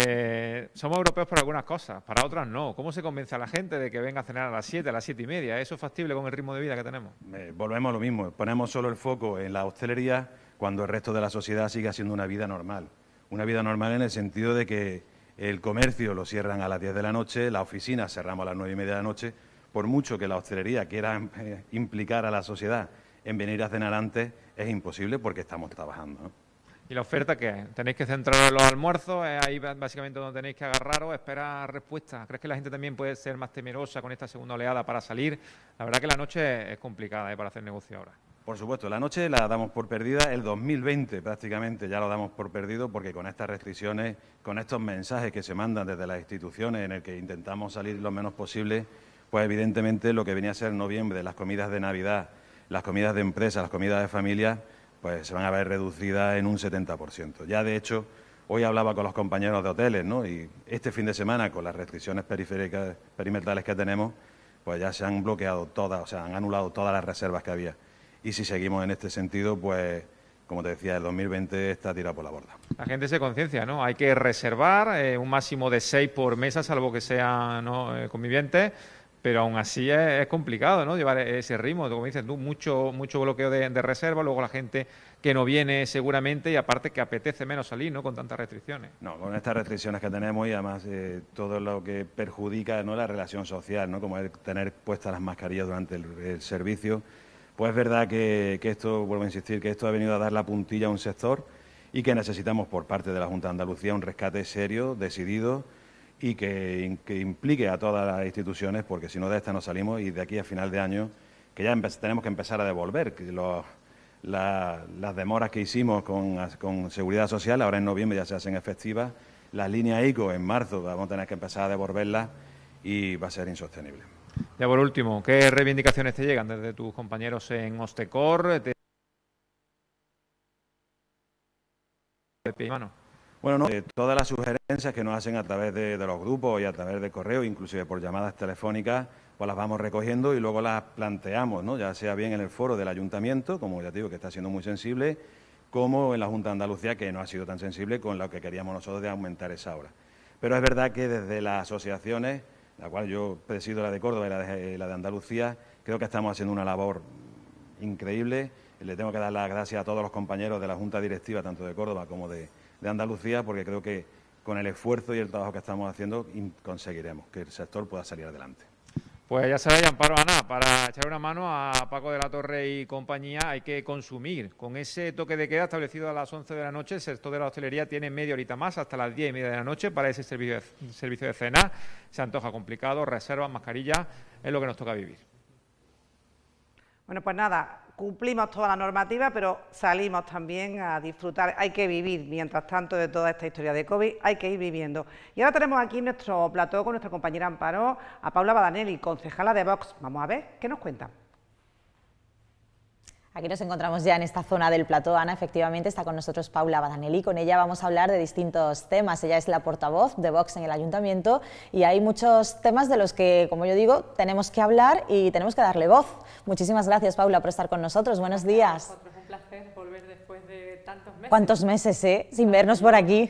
eh, somos europeos por algunas cosas, para otras no. ¿Cómo se convence a la gente de que venga a cenar a las siete, a las siete y media? ¿Eso es factible con el ritmo de vida que tenemos? Eh, volvemos a lo mismo, ponemos solo el foco en la hostelería cuando el resto de la sociedad sigue siendo una vida normal. Una vida normal en el sentido de que el comercio lo cierran a las diez de la noche, la oficina cerramos a las nueve y media de la noche. Por mucho que la hostelería quiera eh, implicar a la sociedad en venir a cenar antes, es imposible porque estamos trabajando, ¿no? ¿Y la oferta qué? ¿Tenéis que centraros en los almuerzos? ¿Es ahí básicamente donde tenéis que agarraros? ¿Esperar respuestas? ¿Crees que la gente también puede ser más temerosa con esta segunda oleada para salir? La verdad que la noche es complicada, ¿eh?, para hacer negocio ahora. Por supuesto, la noche la damos por perdida, el dos mil veinte prácticamente ya lo damos por perdido, porque con estas restricciones, con estos mensajes que se mandan desde las instituciones en el que intentamos salir lo menos posible, pues evidentemente lo que venía a ser noviembre, las comidas de Navidad, las comidas de empresa, las comidas de familia, pues se van a ver reducidas en un setenta por ciento. Ya de hecho, hoy hablaba con los compañeros de hoteles, ¿no? Y este fin de semana, con las restricciones periféricas, perimetrales que tenemos, pues ya se han bloqueado todas, o sea, han anulado todas las reservas que había. Y si seguimos en este sentido, pues, como te decía, el dos mil veinte está tirado por la borda. La gente se conciencia, ¿no? Hay que reservar eh, un máximo de seis por mesa, salvo que sean, ¿no?, eh, convivientes, pero aún así es, es complicado, ¿no?, llevar ese ritmo. Como dices tú, mucho, mucho bloqueo de, de reserva, luego la gente que no viene seguramente, y aparte que apetece menos salir, ¿no?, con tantas restricciones. No, con estas restricciones que tenemos y además eh, todo lo que perjudica, ¿no?, la relación social, ¿no?, como el tener puestas las mascarillas durante el, el servicio. Pues es verdad que, que esto, vuelvo a insistir, que esto ha venido a dar la puntilla a un sector y que necesitamos por parte de la Junta de Andalucía un rescate serio, decidido y que, que implique a todas las instituciones, porque si no de esta no salimos, y de aquí a final de año, que ya tenemos que empezar a devolver que los, la, las demoras que hicimos con, con Seguridad Social, ahora en noviembre ya se hacen efectivas, las líneas I C O en marzo vamos a tener que empezar a devolverlas y va a ser insostenible. Ya por último, ¿qué reivindicaciones te llegan desde tus compañeros en Ostecor? ¿Te... Bueno, no, eh, todas las sugerencias que nos hacen a través de, de los grupos y a través de correo, inclusive por llamadas telefónicas, pues las vamos recogiendo y luego las planteamos, ¿no?, ya sea bien en el foro del Ayuntamiento, como ya te digo, que está siendo muy sensible, como en la Junta de Andalucía, que no ha sido tan sensible con lo que queríamos nosotros de aumentar esa hora. Pero es verdad que desde las asociaciones, la cual yo presido, la de Córdoba y la de, la de Andalucía, creo que estamos haciendo una labor increíble. Le tengo que dar las gracias a todos los compañeros de la Junta Directiva, tanto de Córdoba como de, de Andalucía, porque creo que con el esfuerzo y el trabajo que estamos haciendo conseguiremos que el sector pueda salir adelante. Pues ya sabéis, Amparo, Ana, para echar una mano a Paco de la Torre y compañía hay que consumir. Con ese toque de queda establecido a las once de la noche, el sector de la hostelería tiene media horita más, hasta las diez y media de la noche, para ese servicio de, servicio de cena. Se antoja complicado, reservas, mascarillas, es lo que nos toca vivir. Bueno, pues nada, cumplimos toda la normativa, pero salimos también a disfrutar. Hay que vivir, mientras tanto, de toda esta historia de COVID, hay que ir viviendo. Y ahora tenemos aquí en nuestro plató con nuestra compañera Amparo, a Paula Badanelli, concejala de Vox. Vamos a ver, ¿qué nos cuenta? Aquí nos encontramos ya en esta zona del plató, Ana, efectivamente está con nosotros Paula Badanelli, con ella vamos a hablar de distintos temas, ella es la portavoz de Vox en el Ayuntamiento y hay muchos temas de los que, como yo digo, tenemos que hablar y tenemos que darle voz. Muchísimas gracias, Paula, por estar con nosotros, buenos días. Es un placer volver después de tantos meses. ¿Cuántos meses, eh? Sin vernos por aquí,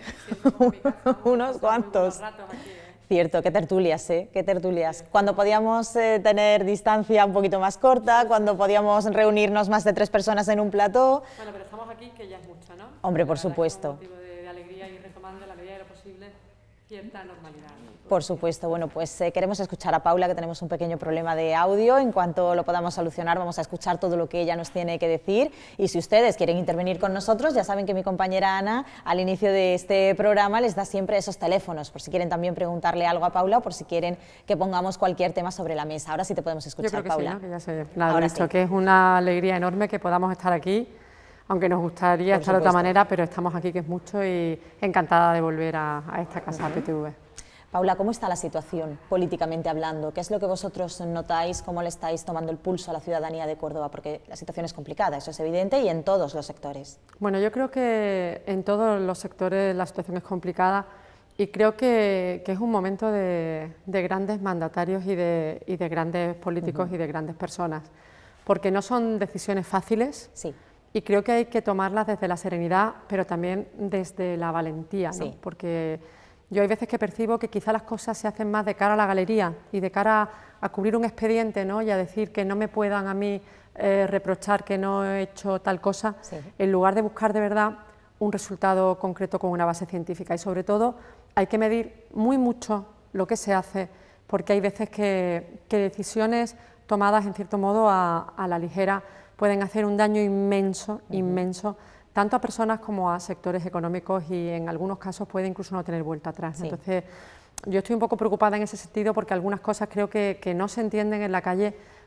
unos cuantos. Ratos aquí, ¿eh? Cierto, qué tertulias, ¿eh? Qué tertulias. Cuando podíamos eh, tener distancia un poquito más corta, cuando podíamos reunirnos más de tres personas en un plató. Bueno, pero estamos aquí, que ya es mucho, ¿no? Hombre, por supuesto. Es un motivo de, de alegría y retomando en la medida de lo posible cierta normalidad. Por supuesto. Bueno, pues eh, queremos escuchar a Paula, que tenemos un pequeño problema de audio. En cuanto lo podamos solucionar, vamos a escuchar todo lo que ella nos tiene que decir. Y si ustedes quieren intervenir con nosotros, ya saben que mi compañera Ana, al inicio de este programa, les da siempre esos teléfonos, por si quieren también preguntarle algo a Paula o por si quieren que pongamos cualquier tema sobre la mesa. Ahora sí te podemos escuchar, Yo creo que Paula. sí, ¿no? Que ya se nada, Ahora dicho, sí. que es una alegría enorme que podamos estar aquí, aunque nos gustaría Por estar de otra supuesto. manera, pero estamos aquí, que es mucho, y encantada de volver a, a esta casa, uh-huh. P T V. Paula, ¿cómo está la situación políticamente hablando? ¿Qué es lo que vosotros notáis? ¿Cómo le estáis tomando el pulso a la ciudadanía de Córdoba? Porque la situación es complicada, eso es evidente, y en todos los sectores. Bueno, yo creo que en todos los sectores la situación es complicada y creo que, que es un momento de, de grandes mandatarios y de, y de grandes políticos uh-huh. y de grandes personas, porque no son decisiones fáciles. Sí. Y creo que hay que tomarlas desde la serenidad, pero también desde la valentía, ¿no? Sí. Porque yo hay veces que percibo que quizá las cosas se hacen más de cara a la galería y de cara a, a cubrir un expediente, ¿no? Y a decir que no me puedan a mí eh, reprochar que no he hecho tal cosa, sí. en lugar de buscar de verdad un resultado concreto con una base científica. Y sobre todo hay que medir muy mucho lo que se hace, porque hay veces que, que decisiones tomadas en cierto modo a, a la ligera pueden hacer un daño inmenso, uh-huh. inmenso, tanto a personas como a sectores económicos y en algunos casos puede incluso no tener vuelta atrás. Sí. Entonces, yo estoy un poco preocupada en ese sentido porque algunas cosas creo que, que no se entienden en la calle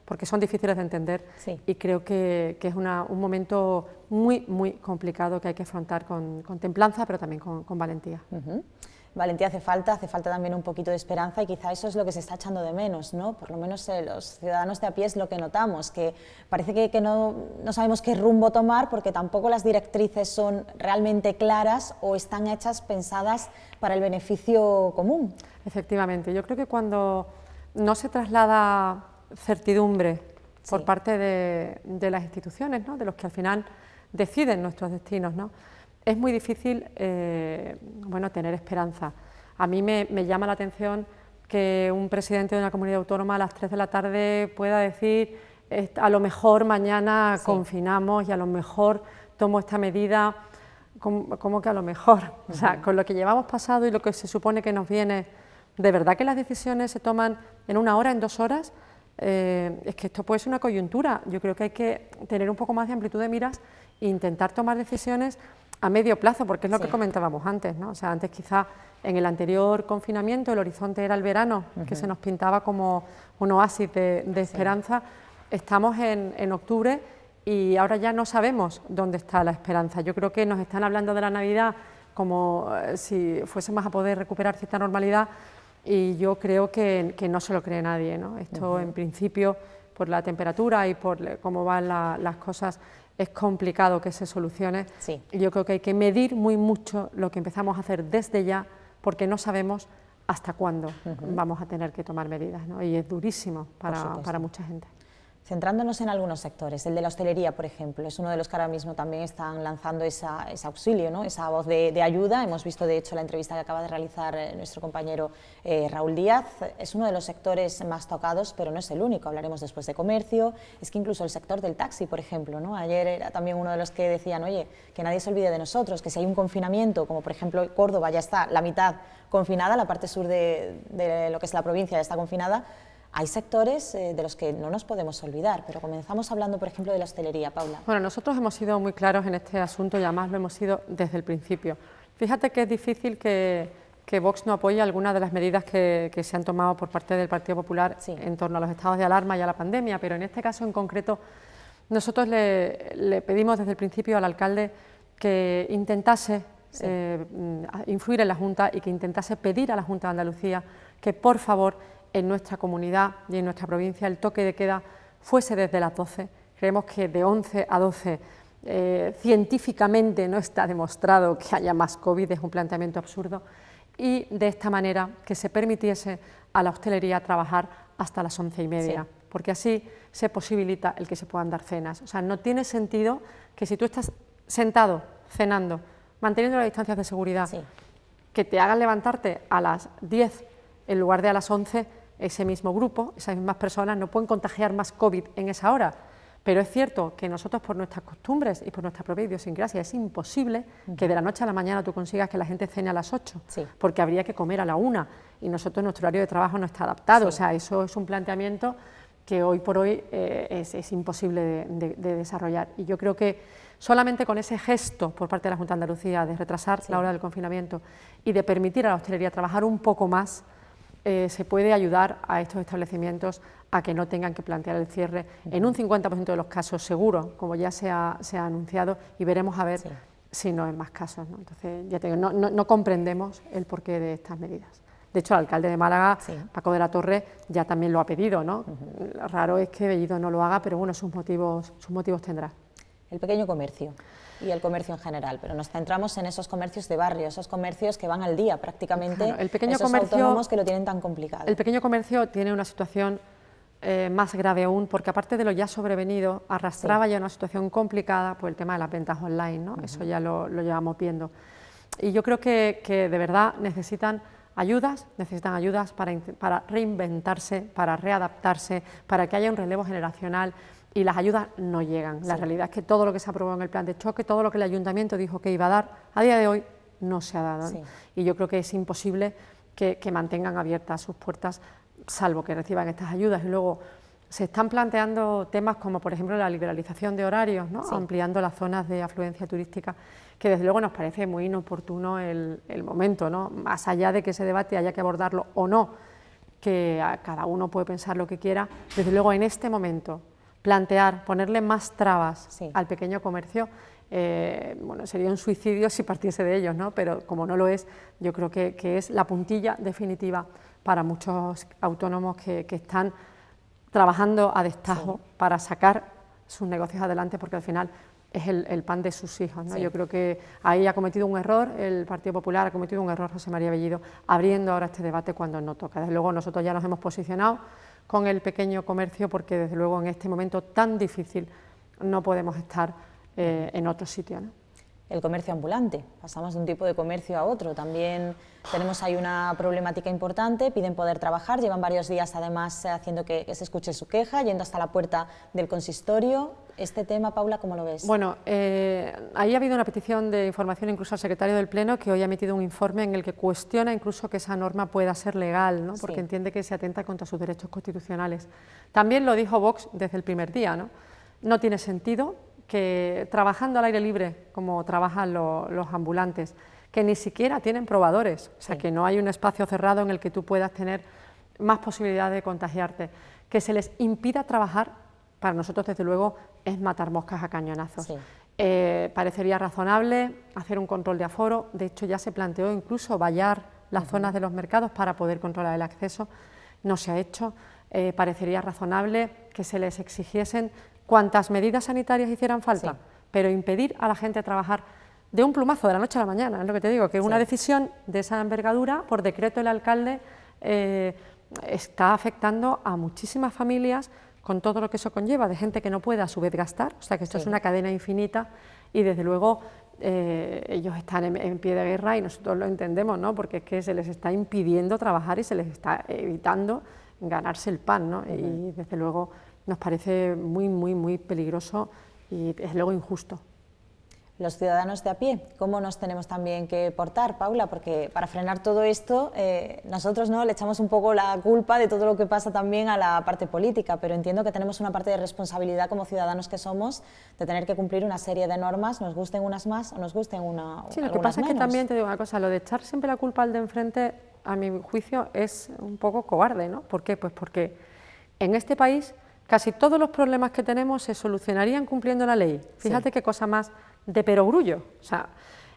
porque son difíciles de entender sí. y creo que, que es una, un momento muy, muy complicado que hay que afrontar con, con templanza, pero también con, con valentía. Uh-huh. Valentía hace falta, hace falta también un poquito de esperanza y quizá eso es lo que se está echando de menos, ¿no? Por lo menos eh, los ciudadanos de a pie es lo que notamos, que parece que, que no, no sabemos qué rumbo tomar porque tampoco las directrices son realmente claras o están hechas, pensadas para el beneficio común. Efectivamente, yo creo que cuando no se traslada certidumbre sí. por parte de, de las instituciones, ¿no? De los que al final deciden nuestros destinos, ¿no? Es muy difícil eh, bueno, tener esperanza. A mí me, me llama la atención que un presidente de una comunidad autónoma a las tres de la tarde pueda decir a lo mejor mañana sí. confinamos y a lo mejor tomo esta medida, como, como que a lo mejor, uh-huh. o sea, con lo que llevamos pasado y lo que se supone que nos viene, ¿de verdad que las decisiones se toman en una hora, en dos horas? Eh, es que esto puede ser una coyuntura. Yo creo que hay que tener un poco más de amplitud de miras e intentar tomar decisiones a medio plazo, porque es lo sí. que comentábamos antes, ¿no? O sea, antes quizá en el anterior confinamiento el horizonte era el verano, uh-huh. que se nos pintaba como un oasis de, de esperanza. Sí. Estamos en, en octubre y ahora ya no sabemos dónde está la esperanza. Yo creo que nos están hablando de la Navidad como eh, si fuésemos a poder recuperar cierta normalidad y yo creo que, que no se lo cree nadie, ¿no? Esto uh-huh. en principio, por la temperatura y por cómo van la, las cosas, es complicado que se solucione. Sí. Yo creo que hay que medir muy mucho lo que empezamos a hacer desde ya, porque no sabemos hasta cuándo uh-huh. vamos a tener que tomar medidas, ¿no? Y es durísimo para, para mucha gente. Centrándonos en algunos sectores, el de la hostelería, por ejemplo, es uno de los que ahora mismo también están lanzando esa, ese auxilio, ¿no? Esa voz de, de ayuda. Hemos visto, de hecho, la entrevista que acaba de realizar eh, nuestro compañero eh, Raúl Díaz. Es uno de los sectores más tocados, pero no es el único. Hablaremos después de comercio. Es que incluso el sector del taxi, por ejemplo, ¿no? Ayer era también uno de los que decían, oye, que nadie se olvide de nosotros, que si hay un confinamiento, como por ejemplo Córdoba ya está la mitad confinada, la parte sur de, de lo que es la provincia ya está confinada. Hay sectores eh, de los que no nos podemos olvidar, pero comenzamos hablando, por ejemplo, de la hostelería, Paula. Bueno, nosotros hemos sido muy claros en este asunto y además lo hemos sido desde el principio. Fíjate que es difícil que, que Vox no apoye algunas de las medidas que, que se han tomado por parte del Partido Popular sí. en torno a los estados de alarma y a la pandemia, pero en este caso en concreto nosotros le, le pedimos desde el principio al alcalde que intentase sí. eh, influir en la Junta y que intentase pedir a la Junta de Andalucía que por favor en nuestra comunidad y en nuestra provincia el toque de queda fuese desde las doce. Creemos que de once a doce eh, científicamente no está demostrado que haya más COVID, es un planteamiento absurdo, y de esta manera que se permitiese a la hostelería trabajar hasta las once y media, sí. porque así se posibilita el que se puedan dar cenas. O sea, no tiene sentido que si tú estás sentado, cenando, manteniendo las distancias de seguridad, sí. que te hagan levantarte a las diez en lugar de a las once, ese mismo grupo, esas mismas personas no pueden contagiar más COVID en esa hora. Pero es cierto que nosotros, por nuestras costumbres y por nuestra propia idiosincrasia, es imposible uh-huh. que de la noche a la mañana tú consigas que la gente cene a las ocho, sí. porque habría que comer a la una y nosotros nuestro horario de trabajo no está adaptado. Sí. O sea, eso es un planteamiento que hoy por hoy eh, es, es imposible de, de, de desarrollar. Y yo creo que solamente con ese gesto por parte de la Junta de Andalucía de retrasar sí. la hora del confinamiento y de permitir a la hostelería trabajar un poco más, Eh, se puede ayudar a estos establecimientos a que no tengan que plantear el cierre en un cincuenta por ciento de los casos seguro, como ya se ha, se ha anunciado, y veremos a ver sí. si no en más casos, ¿no? Entonces, ya te digo, no, no, no comprendemos el porqué de estas medidas. De hecho, el alcalde de Málaga, sí. Paco de la Torre, ya también lo ha pedido, ¿no? Uh-huh. Raro es que Bellido no lo haga, pero bueno, sus motivos, sus motivos tendrá. El pequeño comercio y el comercio en general, pero nos centramos en esos comercios de barrio, esos comercios que van al día prácticamente, claro, el pequeño esos comercio, autónomos que lo tienen tan complicado. El pequeño comercio tiene una situación eh, más grave aún, porque aparte de lo ya sobrevenido, arrastraba sí. ya una situación complicada por el tema de las ventas online, ¿no? Uh-huh. Eso ya lo, lo llevamos viendo. Y yo creo que, que de verdad necesitan ayudas, necesitan ayudas para, para reinventarse, para readaptarse, para que haya un relevo generacional. Y las ayudas no llegan. Sí. La realidad es que todo lo que se aprobó en el plan de choque, todo lo que el ayuntamiento dijo que iba a dar, a día de hoy no se ha dado. Sí. Y yo creo que es imposible que, que mantengan abiertas sus puertas, salvo que reciban estas ayudas. Y luego se están planteando temas como, por ejemplo, la liberalización de horarios, ¿no? Sí. ampliando las zonas de afluencia turística, que desde luego nos parece muy inoportuno el, el momento, ¿no? Más allá de que ese debate haya que abordarlo o no, que a cada uno puede pensar lo que quiera. Desde luego, en este momento, plantear, ponerle más trabas sí. al pequeño comercio, eh, bueno, sería un suicidio si partiese de ellos, ¿no? Pero como no lo es, yo creo que, que es la puntilla definitiva para muchos autónomos que, que están trabajando a destajo sí. para sacar sus negocios adelante, porque al final es el, el pan de sus hijos, ¿no? Sí. Yo creo que ahí ha cometido un error, el Partido Popular ha cometido un error, José María Bellido, abriendo ahora este debate cuando no toca. Desde luego nosotros ya nos hemos posicionado con el pequeño comercio, porque desde luego en este momento tan difícil no podemos estar eh, en otro sitio, ¿no? El comercio ambulante, pasamos de un tipo de comercio a otro, también tenemos ahí una problemática importante, piden poder trabajar, llevan varios días además haciendo que, que se escuche su queja, yendo hasta la puerta del consistorio. Este tema, Paula, ¿cómo lo ves? Bueno, eh, ahí ha habido una petición de información incluso al secretario del Pleno, que hoy ha emitido un informe en el que cuestiona incluso que esa norma pueda ser legal, ¿no? Porque sí. entiende que se atenta contra sus derechos constitucionales. También lo dijo Vox desde el primer día, ¿no? No tiene sentido que trabajando al aire libre, como trabajan lo, los ambulantes, que ni siquiera tienen probadores, o sea, sí. que no hay un espacio cerrado en el que tú puedas tener más posibilidades de contagiarte, que se les impida trabajar, para nosotros desde luego es matar moscas a cañonazos. Sí. Eh, parecería razonable hacer un control de aforo, de hecho ya se planteó incluso vallar las uh-huh. zonas de los mercados para poder controlar el acceso, no se ha hecho. Eh, parecería razonable que se les exigiesen cuantas medidas sanitarias hicieran falta, sí. pero impedir a la gente trabajar de un plumazo, de la noche a la mañana, es lo que te digo, que sí. una decisión de esa envergadura, por decreto del alcalde, eh, está afectando a muchísimas familias, con todo lo que eso conlleva, de gente que no puede a su vez gastar, o sea que esto sí. es una cadena infinita, y desde luego eh, ellos están en, en pie de guerra y nosotros lo entendemos, ¿no? Porque es que se les está impidiendo trabajar y se les está evitando ganarse el pan, ¿no? Uh-huh. Y desde luego nos parece muy, muy, muy peligroso y es luego injusto. Los ciudadanos de a pie, ¿cómo nos tenemos también que portar, Paula? Porque para frenar todo esto, eh, nosotros no le echamos un poco la culpa de todo lo que pasa también a la parte política, pero entiendo que tenemos una parte de responsabilidad como ciudadanos que somos, de tener que cumplir una serie de normas, nos gusten unas más o nos gusten una, sí, lo que pasa menos. Es que también te digo una cosa, lo de echar siempre la culpa al de enfrente, a mi juicio, es un poco cobarde, ¿no? ¿Por qué? Pues porque en este país casi todos los problemas que tenemos se solucionarían cumpliendo la ley. Fíjate sí. qué cosa más de perogrullo. O sea,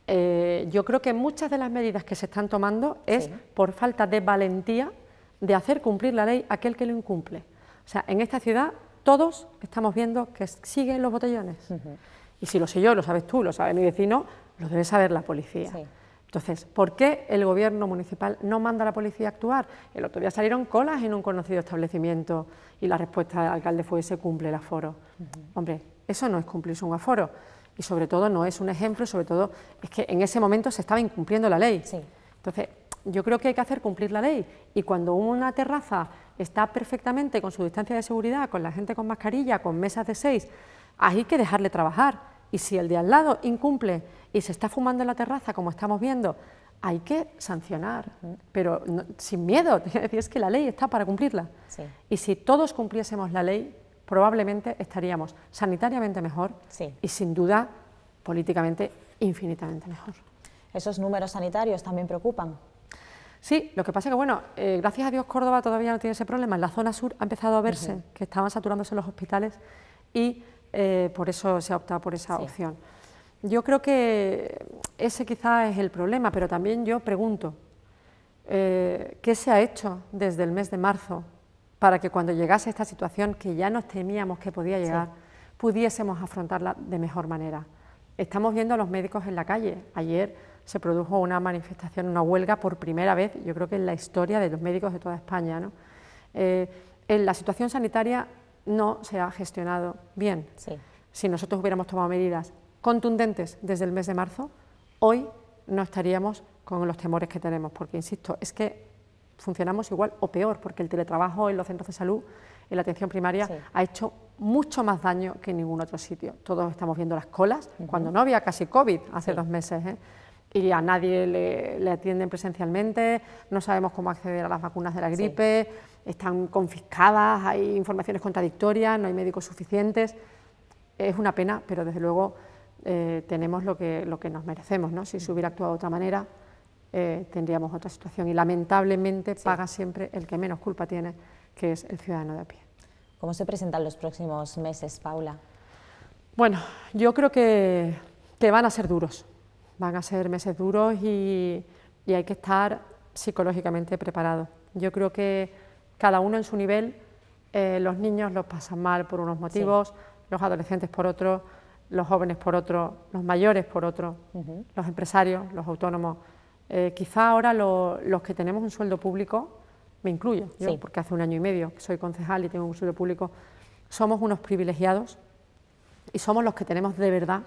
eh, yo creo que muchas de las medidas que se están tomando es sí. por falta de valentía de hacer cumplir la ley aquel que lo incumple. O sea, en esta ciudad todos estamos viendo que siguen los botellones. Uh-huh. Y si lo sé yo, lo sabes tú, lo sabe mi vecino, lo debe saber la policía. Sí. Entonces, ¿por qué el gobierno municipal no manda a la policía a actuar? El otro día salieron colas en un conocido establecimiento y la respuesta del alcalde fue: se cumple el aforo. Uh-huh. Hombre, eso no es cumplirse un aforo y sobre todo no es un ejemplo, sobre todo es que en ese momento se estaba incumpliendo la ley. Sí. Entonces, yo creo que hay que hacer cumplir la ley y cuando una terraza está perfectamente con su distancia de seguridad, con la gente con mascarilla, con mesas de seis, hay que dejarle trabajar. Y si el de al lado incumple y se está fumando en la terraza, como estamos viendo, hay que sancionar, pero no, sin miedo. Es que la ley está para cumplirla. Sí. Y si todos cumpliésemos la ley, probablemente estaríamos sanitariamente mejor sí. y sin duda políticamente infinitamente mejor. ¿Esos números sanitarios también preocupan? Sí, lo que pasa es que, bueno, eh, gracias a Dios Córdoba todavía no tiene ese problema. En la zona sur ha empezado a verse uh-huh. que estaban saturándose los hospitales y eh, por eso se ha optado por esa sí. opción. Yo creo que ese quizá es el problema, pero también yo pregunto, eh, ¿qué se ha hecho desde el mes de marzo para que cuando llegase esta situación, que ya nos temíamos que podía llegar, sí. pudiésemos afrontarla de mejor manera? Estamos viendo a los médicos en la calle. Ayer se produjo una manifestación, una huelga por primera vez, yo creo que en la historia de los médicos de toda España, ¿no? Eh, en la situación sanitaria no se ha gestionado bien. Sí. Si nosotros hubiéramos tomado medidas contundentes desde el mes de marzo, hoy no estaríamos con los temores que tenemos, porque, insisto, es que funcionamos igual o peor, porque el teletrabajo en los centros de salud, en la atención primaria, sí. ha hecho mucho más daño que en ningún otro sitio. Todos estamos viendo las colas, uh-huh. cuando no había casi COVID hace sí. dos meses, ¿eh? Y a nadie le, le atienden presencialmente, no sabemos cómo acceder a las vacunas de la gripe, sí. están confiscadas, hay informaciones contradictorias, no hay médicos suficientes. Es una pena, pero desde luego eh, tenemos lo que, lo que nos merecemos, ¿no? Si se hubiera actuado de otra manera, eh, tendríamos otra situación y lamentablemente sí. paga siempre el que menos culpa tiene, que es el ciudadano de a pie. ¿Cómo se presentan los próximos meses, Paula? Bueno, yo creo que, que van a ser duros, van a ser meses duros y, y hay que estar psicológicamente preparados. Yo creo que cada uno en su nivel, eh, los niños los pasan mal por unos motivos, sí. los adolescentes por otros, los jóvenes por otros, los mayores por otros, uh-huh. los empresarios, los autónomos. Eh, quizá ahora lo, los que tenemos un sueldo público, me incluyo, yo, sí. porque hace un año y medio que soy concejal y tengo un sueldo público, somos unos privilegiados y somos los que tenemos de verdad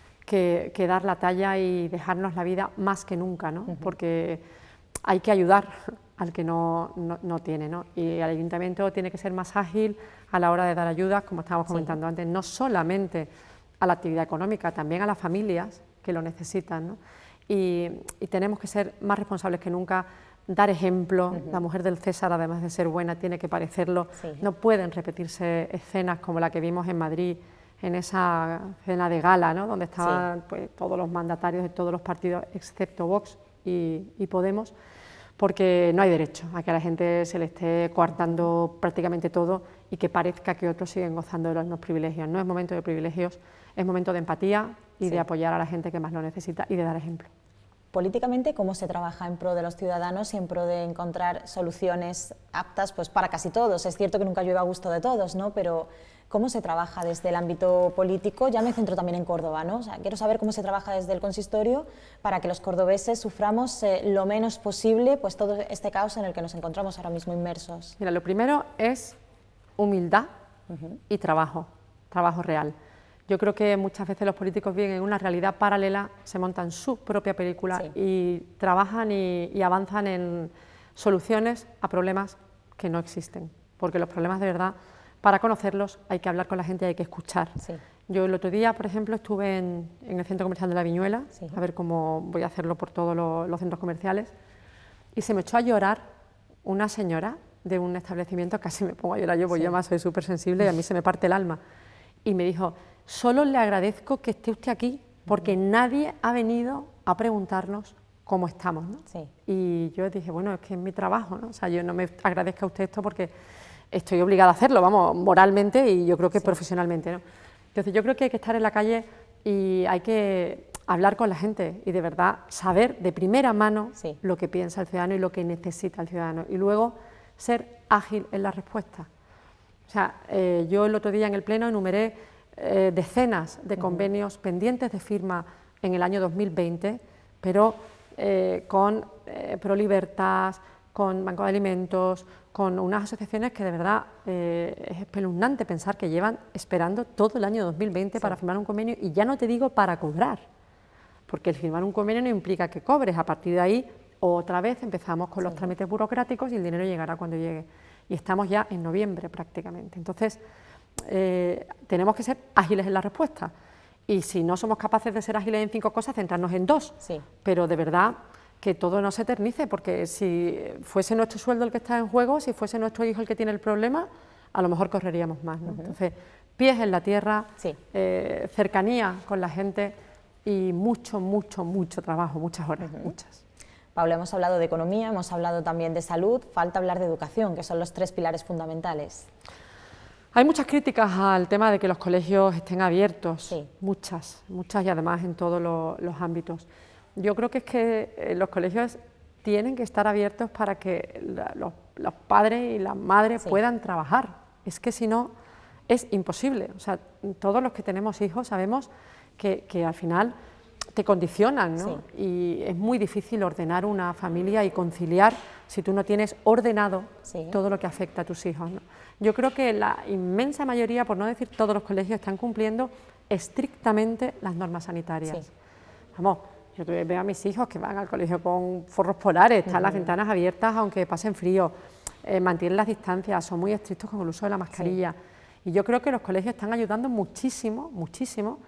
que, que dar la talla y dejarnos la vida más que nunca, ¿no? Uh-huh. Porque hay que ayudar al que no, no, no tiene, ¿no? Y el ayuntamiento tiene que ser más ágil a la hora de dar ayudas, como estábamos comentando sí. antes, no solamente a la actividad económica, también a las familias que lo necesitan, ¿no? Y, y tenemos que ser más responsables que nunca, dar ejemplo. Uh-huh. La mujer del César, además de ser buena, tiene que parecerlo. Sí. No pueden repetirse escenas como la que vimos en Madrid, en esa cena de gala, ¿no? Donde estaban sí. pues, todos los mandatarios de todos los partidos, excepto Vox y, y Podemos, porque no hay derecho a que a la gente se le esté coartando prácticamente todo y que parezca que otros siguen gozando de los mismos privilegios. No es momento de privilegios, es momento de empatía y sí. de apoyar a la gente que más lo necesita y de dar ejemplo. Políticamente, ¿cómo se trabaja en pro de los ciudadanos y en pro de encontrar soluciones aptas pues, para casi todos? Es cierto que nunca llueve a gusto de todos, ¿no? Pero ¿cómo se trabaja desde el ámbito político? Ya me centro también en Córdoba, ¿no? O sea, quiero saber cómo se trabaja desde el consistorio para que los cordobeses suframos eh, lo menos posible pues, todo este caos en el que nos encontramos ahora mismo inmersos. Mira, lo primero es humildad uh-huh. y trabajo, trabajo real. Yo creo que muchas veces los políticos viven en una realidad paralela, se montan su propia película sí. y trabajan y, y avanzan en soluciones a problemas que no existen, porque los problemas de verdad, para conocerlos hay que hablar con la gente y hay que escuchar. Sí. Yo el otro día, por ejemplo, estuve en, en el Centro Comercial de la Viñuela, sí. a ver cómo voy a hacerlo por todos los, los centros comerciales, y se me echó a llorar una señora de un establecimiento, casi me pongo a llorar yo, porque sí. yo más soy súper sensible y a mí se me parte el alma, y me dijo: solo le agradezco que esté usted aquí, porque uh-huh. nadie ha venido a preguntarnos cómo estamos, ¿no? Sí. Y yo dije, bueno, es que es mi trabajo, ¿no? O sea, yo no me agradezco a usted esto porque estoy obligada a hacerlo, vamos, moralmente y yo creo que sí. profesionalmente, ¿no? Entonces yo creo que hay que estar en la calle y hay que hablar con la gente y de verdad saber de primera mano sí. lo que piensa el ciudadano y lo que necesita el ciudadano y luego ser ágil en la respuesta. O sea, eh, yo el otro día en el Pleno enumeré eh, decenas de convenios uh-huh. pendientes de firma en el año dos mil veinte, pero eh, con eh, ProLibertas, con Banco de Alimentos, con unas asociaciones que de verdad eh, es espeluznante pensar que llevan esperando todo el año dos mil veinte sí. para firmar un convenio, y ya no te digo para cobrar, porque el firmar un convenio no implica que cobres. A partir de ahí otra vez empezamos con sí. los trámites burocráticos y el dinero llegará cuando llegue, y estamos ya en noviembre prácticamente. Entonces eh, tenemos que ser ágiles en la respuesta, y si no somos capaces de ser ágiles en cinco cosas, centrarnos en dos, sí. pero de verdad que todo no se eternice, porque si fuese nuestro sueldo el que está en juego, si fuese nuestro hijo el que tiene el problema, a lo mejor correríamos más, ¿no? Uh-huh. Entonces, pies en la tierra, sí. eh, cercanía con la gente y mucho, mucho, mucho trabajo, muchas horas, uh-huh. muchas. Paula, hemos hablado de economía, hemos hablado también de salud, falta hablar de educación, que son los tres pilares fundamentales. Hay muchas críticas al tema de que los colegios estén abiertos, sí. muchas, muchas y además en todos lo, los ámbitos. Yo creo que es que los colegios tienen que estar abiertos para que la, los, los padres y las madres sí. puedan trabajar. Es que si no, es imposible. O sea, todos los que tenemos hijos sabemos que, que al final te condicionan, ¿no? Sí. Y es muy difícil ordenar una familia y conciliar si tú no tienes ordenado sí. todo lo que afecta a tus hijos, ¿no? Yo creo que la inmensa mayoría, por no decir todos los colegios, están cumpliendo estrictamente las normas sanitarias. Sí. Vamos, yo veo a mis hijos que van al colegio con forros polares, están uh-huh. las ventanas abiertas aunque pasen frío, eh, mantienen las distancias, son muy estrictos con el uso de la mascarilla. Sí. Y yo creo que los colegios están ayudando muchísimo, muchísimo,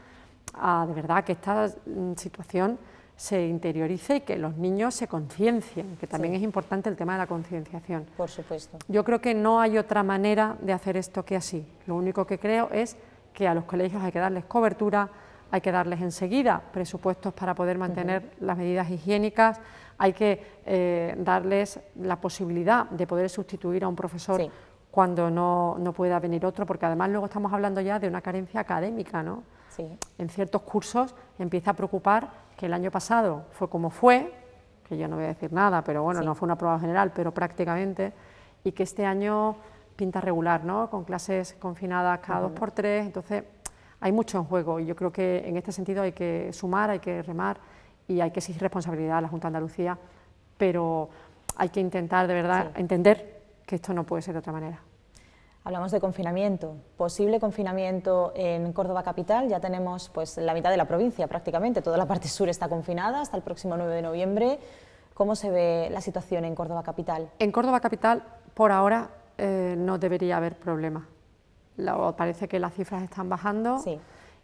a de verdad que esta mm, situación se interiorice y que los niños se conciencien, que también sí. es importante el tema de la concienciación. Por supuesto. Yo creo que no hay otra manera de hacer esto que así. Lo único que creo es que a los colegios hay que darles cobertura, hay que darles enseguida presupuestos para poder mantener uh-huh. las medidas higiénicas, hay que eh, darles la posibilidad de poder sustituir a un profesor sí. cuando no, no pueda venir otro, porque además luego estamos hablando ya de una carencia académica, ¿no? Sí. En ciertos cursos empieza a preocupar que el año pasado fue como fue, que yo no voy a decir nada, pero bueno, sí. no fue una prueba general, pero prácticamente, y que este año pinta regular, ¿no? Con clases confinadas cada uh-huh. dos por tres, entonces hay mucho en juego y yo creo que en este sentido hay que sumar, hay que remar y hay que exigir responsabilidad a la Junta de Andalucía, pero hay que intentar de verdad sí. entender que esto no puede ser de otra manera. Hablamos de confinamiento, posible confinamiento en Córdoba capital, ya tenemos pues la mitad de la provincia prácticamente, toda la parte sur está confinada hasta el próximo nueve de noviembre. ¿Cómo se ve la situación en Córdoba capital? En Córdoba capital, por ahora, eh, no debería haber problema. La, parece que las cifras están bajando sí.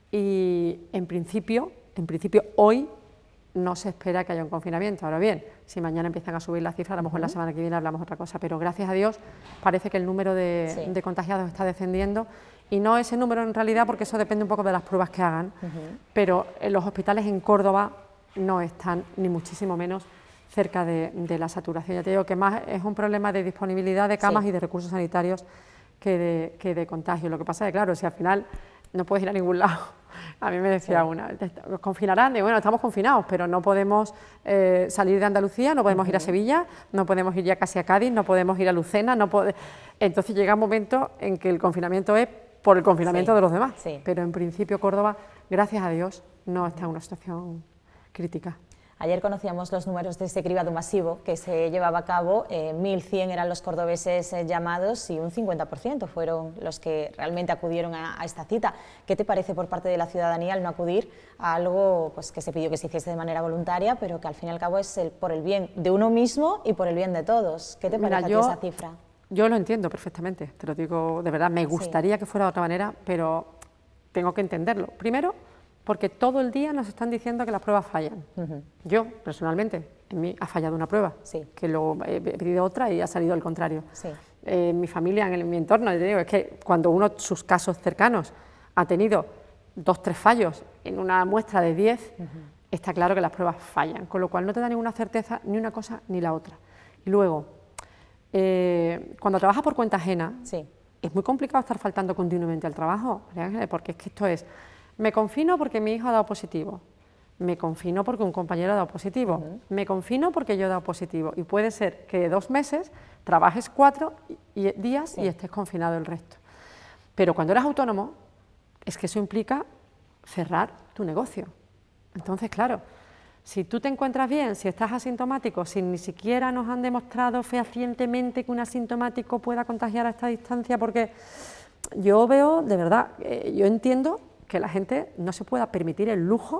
y en principio, en principio hoy no se espera que haya un confinamiento. Ahora bien, si mañana empiezan a subir las cifras, a lo mejor uh-huh. la semana que viene hablamos otra cosa, pero gracias a Dios parece que el número de, sí. de contagiados está descendiendo y no ese número en realidad porque eso depende un poco de las pruebas que hagan, uh-huh. pero en los hospitales en Córdoba no están ni muchísimo menos cerca de, de la saturación. Ya te digo que más es un problema de disponibilidad de camas sí. y de recursos sanitarios que de, que de contagio. Lo que pasa es que, claro, si al final no puedes ir a ningún lado, a mí me decía sí. una, ¿os confinarán? Y bueno, estamos confinados, pero no podemos eh, salir de Andalucía, no podemos uh-huh. ir a Sevilla, no podemos ir ya casi a Cádiz, no podemos ir a Lucena, no pode... entonces llega un momento en que el confinamiento es por el confinamiento sí. de los demás, sí. pero en principio Córdoba, gracias a Dios, no está en una situación crítica. Ayer conocíamos los números de ese cribado masivo que se llevaba a cabo, eh, mil cien eran los cordobeses eh, llamados y un cincuenta por ciento fueron los que realmente acudieron a, a esta cita. ¿Qué te parece por parte de la ciudadanía el no acudir a algo pues, que se pidió que se hiciese de manera voluntaria, pero que al fin y al cabo es el, por el bien de uno mismo y por el bien de todos? ¿Qué te Mira, parece yo, a ti esa cifra? Yo lo entiendo perfectamente, te lo digo de verdad, me gustaría sí. que fuera de otra manera, pero tengo que entenderlo. Primero, porque todo el día nos están diciendo que las pruebas fallan. Uh-huh. Yo, personalmente, en mí ha fallado una prueba, sí. que luego he pedido otra y ha salido al contrario. Sí. Eh, mi familia, en, el, en mi entorno, te digo, es que cuando uno, sus casos cercanos, ha tenido dos, tres fallos en una muestra de diez, uh-huh. está claro que las pruebas fallan, con lo cual no te da ninguna certeza ni una cosa ni la otra. Y luego, eh, cuando trabajas por cuenta ajena, sí. es muy complicado estar faltando continuamente al trabajo, porque es que esto es... Me confino porque mi hijo ha dado positivo, me confino porque un compañero ha dado positivo, uh-huh. me confino porque yo he dado positivo y puede ser que dos meses trabajes cuatro y, y días sí. y estés confinado el resto. Pero cuando eres autónomo, es que eso implica cerrar tu negocio. Entonces, claro, si tú te encuentras bien, si estás asintomático, si ni siquiera nos han demostrado fehacientemente que un asintomático pueda contagiar a esta distancia, porque yo veo, de verdad, eh, yo entiendo que la gente no se pueda permitir el lujo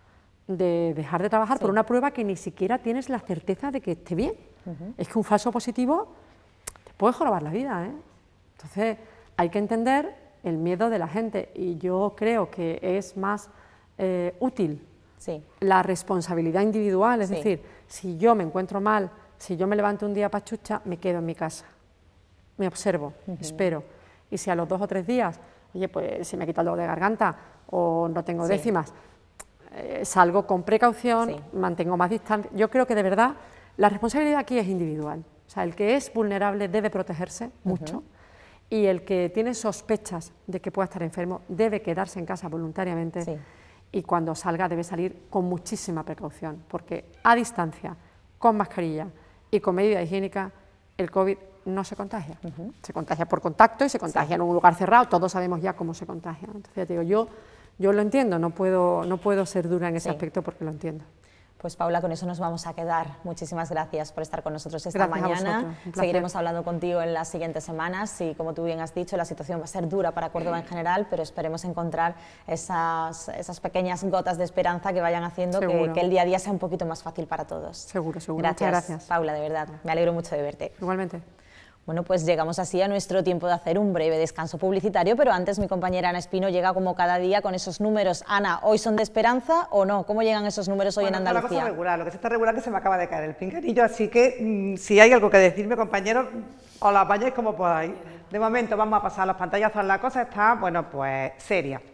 de dejar de trabajar sí. por una prueba que ni siquiera tienes la certeza de que esté bien. Uh-huh. Es que un falso positivo te puede jorobar la vida, ¿eh? Entonces, hay que entender el miedo de la gente y yo creo que es más eh, útil sí. la responsabilidad individual, es sí. decir, si yo me encuentro mal, si yo me levanto un día pachucha, me quedo en mi casa, me observo, uh-huh. espero, y si a los dos o tres días oye, pues se me ha quitado el dolor de garganta o no tengo sí. décimas, eh, salgo con precaución, sí. mantengo más distancia. Yo creo que de verdad la responsabilidad aquí es individual. O sea, el que es vulnerable debe protegerse mucho uh-huh. y el que tiene sospechas de que pueda estar enfermo debe quedarse en casa voluntariamente sí. y cuando salga debe salir con muchísima precaución, porque a distancia, con mascarilla y con medida higiénica, el COVID no se contagia, uh-huh. se contagia por contacto y se contagia sí. en un lugar cerrado, todos sabemos ya cómo se contagia. Entonces, ya te digo, yo, yo lo entiendo, no puedo, no puedo ser dura en ese sí. aspecto porque lo entiendo. Pues Paula, con eso nos vamos a quedar. Muchísimas gracias por estar con nosotros esta gracias mañana. Seguiremos hablando contigo en las siguientes semanas y, como tú bien has dicho, la situación va a ser dura para Córdoba en general, pero esperemos encontrar esas, esas pequeñas gotas de esperanza que vayan haciendo que, que el día a día sea un poquito más fácil para todos. Seguro, seguro. Gracias, gracias. Paula, de verdad. Me alegro mucho de verte. Igualmente. Bueno, pues llegamos así a nuestro tiempo de hacer un breve descanso publicitario, pero antes mi compañera Ana Espino llega como cada día con esos números. Ana, ¿hoy son de esperanza o no? ¿Cómo llegan esos números hoy bueno, en Andalucía? Está la cosa regular, lo que sí está regular es que se me acaba de caer el pinganillo, así que mmm, si hay algo que decirme, compañeros, os la apañáis como podáis. De momento vamos a pasar a los pantallazos, la cosa está, bueno, pues seria.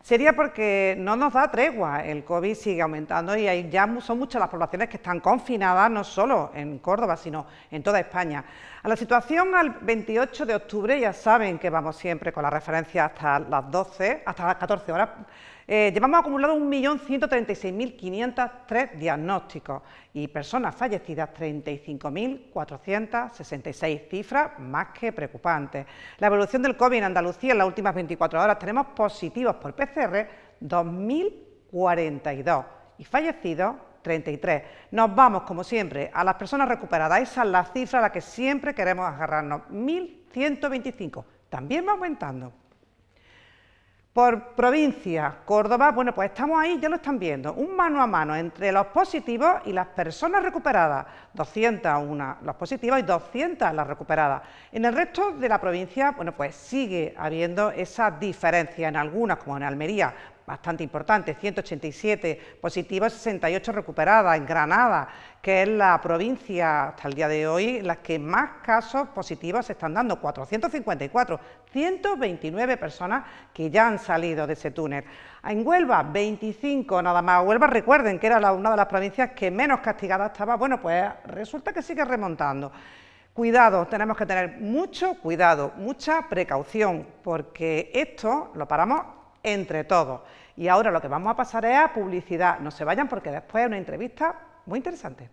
sería porque no nos da tregua, el COVID sigue aumentando y hay ya son muchas las poblaciones que están confinadas, no solo en Córdoba, sino en toda España. A la situación al veintiocho de octubre, ya saben que vamos siempre con la referencia hasta las doce, hasta las catorce horas, eh, llevamos acumulado un millón ciento treinta y seis mil quinientos tres diagnósticos y personas fallecidas treinta y cinco mil cuatrocientos sesenta y seis, cifras más que preocupantes. La evolución del COVID en Andalucía en las últimas veinticuatro horas, tenemos positivos por P C R dos mil cuarenta y dos y fallecidos treinta y tres. Nos vamos, como siempre, a las personas recuperadas. Esa es la cifra a la que siempre queremos agarrarnos, mil ciento veinticinco. También va aumentando. Por provincia, Córdoba, bueno, pues estamos ahí, ya lo están viendo, un mano a mano entre los positivos y las personas recuperadas, doscientos uno los positivos y doscientas las recuperadas. En el resto de la provincia, bueno, pues sigue habiendo esa diferencia en algunas, como en Almería, bastante importante, ciento ochenta y siete positivos, sesenta y ocho recuperadas. En Granada, que es la provincia hasta el día de hoy en la que más casos positivos se están dando, cuatrocientos cincuenta y cuatro, ciento veintinueve personas que ya han salido de ese túnel. En Huelva, veinticinco nada más. Huelva, recuerden que era la, una de las provincias que menos castigada estaba, bueno, pues resulta que sigue remontando. Cuidado, tenemos que tener mucho cuidado, mucha precaución, porque esto lo paramos entre todos. Y ahora lo que vamos a pasar es a publicidad. No se vayan porque después hay una entrevista muy interesante.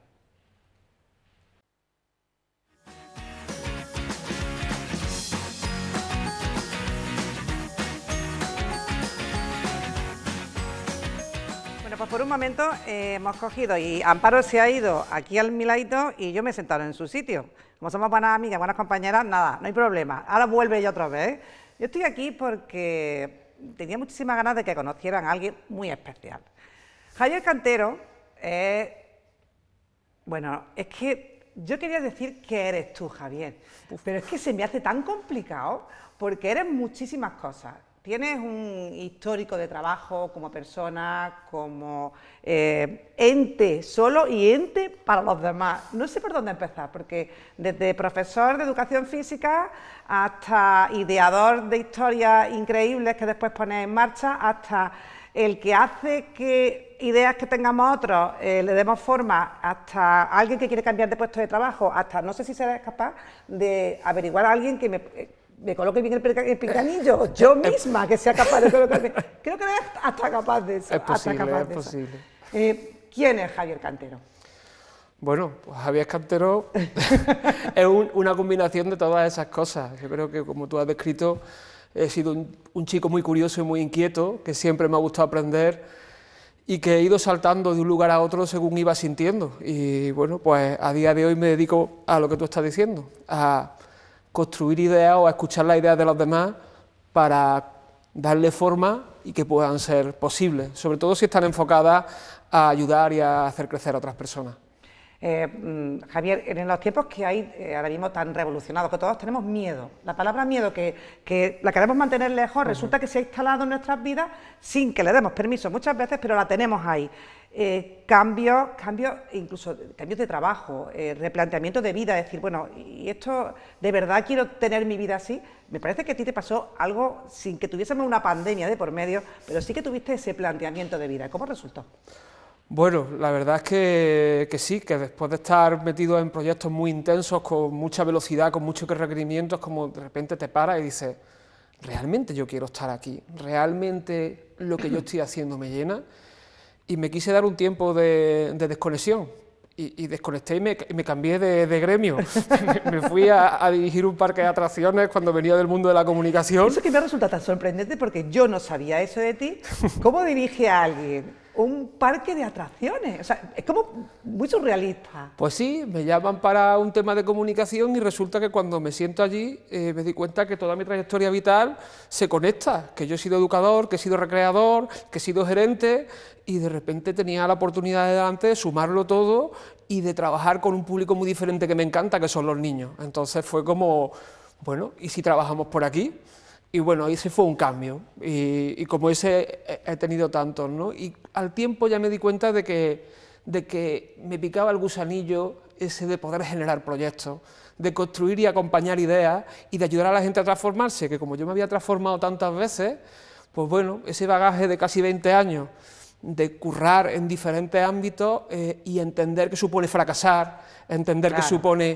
Bueno, pues por un momento eh, hemos cogido y Amparo se ha ido aquí al mi ladito y yo me he sentado en su sitio. Como somos buenas amigas, buenas compañeras, nada, no hay problema. Ahora vuelve ella otra vez. Yo estoy aquí porque tenía muchísimas ganas de que conocieran a alguien muy especial. Javier Cantero, eh, bueno, es que yo quería decir que eres tú, Javier, pero es que se me hace tan complicado porque eres muchísimas cosas. Tienes un histórico de trabajo como persona, como eh, ente solo y ente para los demás. No sé por dónde empezar, porque desde profesor de educación física hasta ideador de historias increíbles que después pones en marcha, hasta el que hace que ideas que tengamos otros eh, le demos forma, hasta alguien que quiere cambiar de puesto de trabajo, hasta no sé si serás capaz de averiguar a alguien que me... Eh, me coloque bien el, el pinganillo, yo misma que sea capaz de colocarme. Creo que eres hasta capaz de eso. Es posible, hasta capaz es de posible. Eso. Eh, ¿Quién es Javier Cantero? Bueno, pues Javier Cantero es un, una combinación de todas esas cosas. Yo creo que, como tú has descrito, he sido un, un chico muy curioso y muy inquieto, que siempre me ha gustado aprender y que he ido saltando de un lugar a otro según iba sintiendo. Y bueno, pues a día de hoy me dedico a lo que tú estás diciendo, a construir ideas o a escuchar las ideas de los demás para darle forma y que puedan ser posibles, sobre todo si están enfocadas a ayudar y a hacer crecer a otras personas. Eh, Javier, en los tiempos que hay eh, ahora mismo tan revolucionados, que todos tenemos miedo, la palabra miedo que, que la queremos mantener lejos, uh-huh. resulta que se ha instalado en nuestras vidas sin que le demos permiso muchas veces, pero la tenemos ahí. Eh, cambios, cambios, incluso cambios de trabajo, eh, replanteamiento de vida, decir, bueno, y esto, ¿de verdad quiero tener mi vida así? Me parece que a ti te pasó algo sin que tuviésemos una pandemia de por medio, pero sí que tuviste ese planteamiento de vida. ¿Cómo resultó? Bueno, la verdad es que, que sí, que después de estar metido en proyectos muy intensos, con mucha velocidad, con muchos requerimientos, como de repente te paras y dices, ¿realmente yo quiero estar aquí? ¿Realmente lo que yo estoy haciendo me llena? Y me quise dar un tiempo de, de desconexión, y, y desconecté y me, me cambié de, de gremio. me, me fui a, a dirigir un parque de atracciones cuando venía del mundo de la comunicación. Eso que me resulta tan sorprendente porque yo no sabía eso de ti. ¿Cómo dirige a alguien un parque de atracciones? O sea, es como muy surrealista. Pues sí, me llaman para un tema de comunicación y resulta que cuando me siento allí eh, me di cuenta que toda mi trayectoria vital se conecta, que yo he sido educador, que he sido recreador, que he sido gerente, y de repente tenía la oportunidad de delante de sumarlo todo y de trabajar con un público muy diferente que me encanta, que son los niños. Entonces fue como, bueno, ¿y si trabajamos por aquí? Y bueno, ese fue un cambio, y, y como ese he, he tenido tantos, ¿no? Y al tiempo ya me di cuenta de que, de que me picaba el gusanillo ese de poder generar proyectos, de construir y acompañar ideas y de ayudar a la gente a transformarse, que como yo me había transformado tantas veces, Pues bueno, ese bagaje de casi veinte años, de currar en diferentes ámbitos eh, y entender que supone fracasar, entender Claro. que supone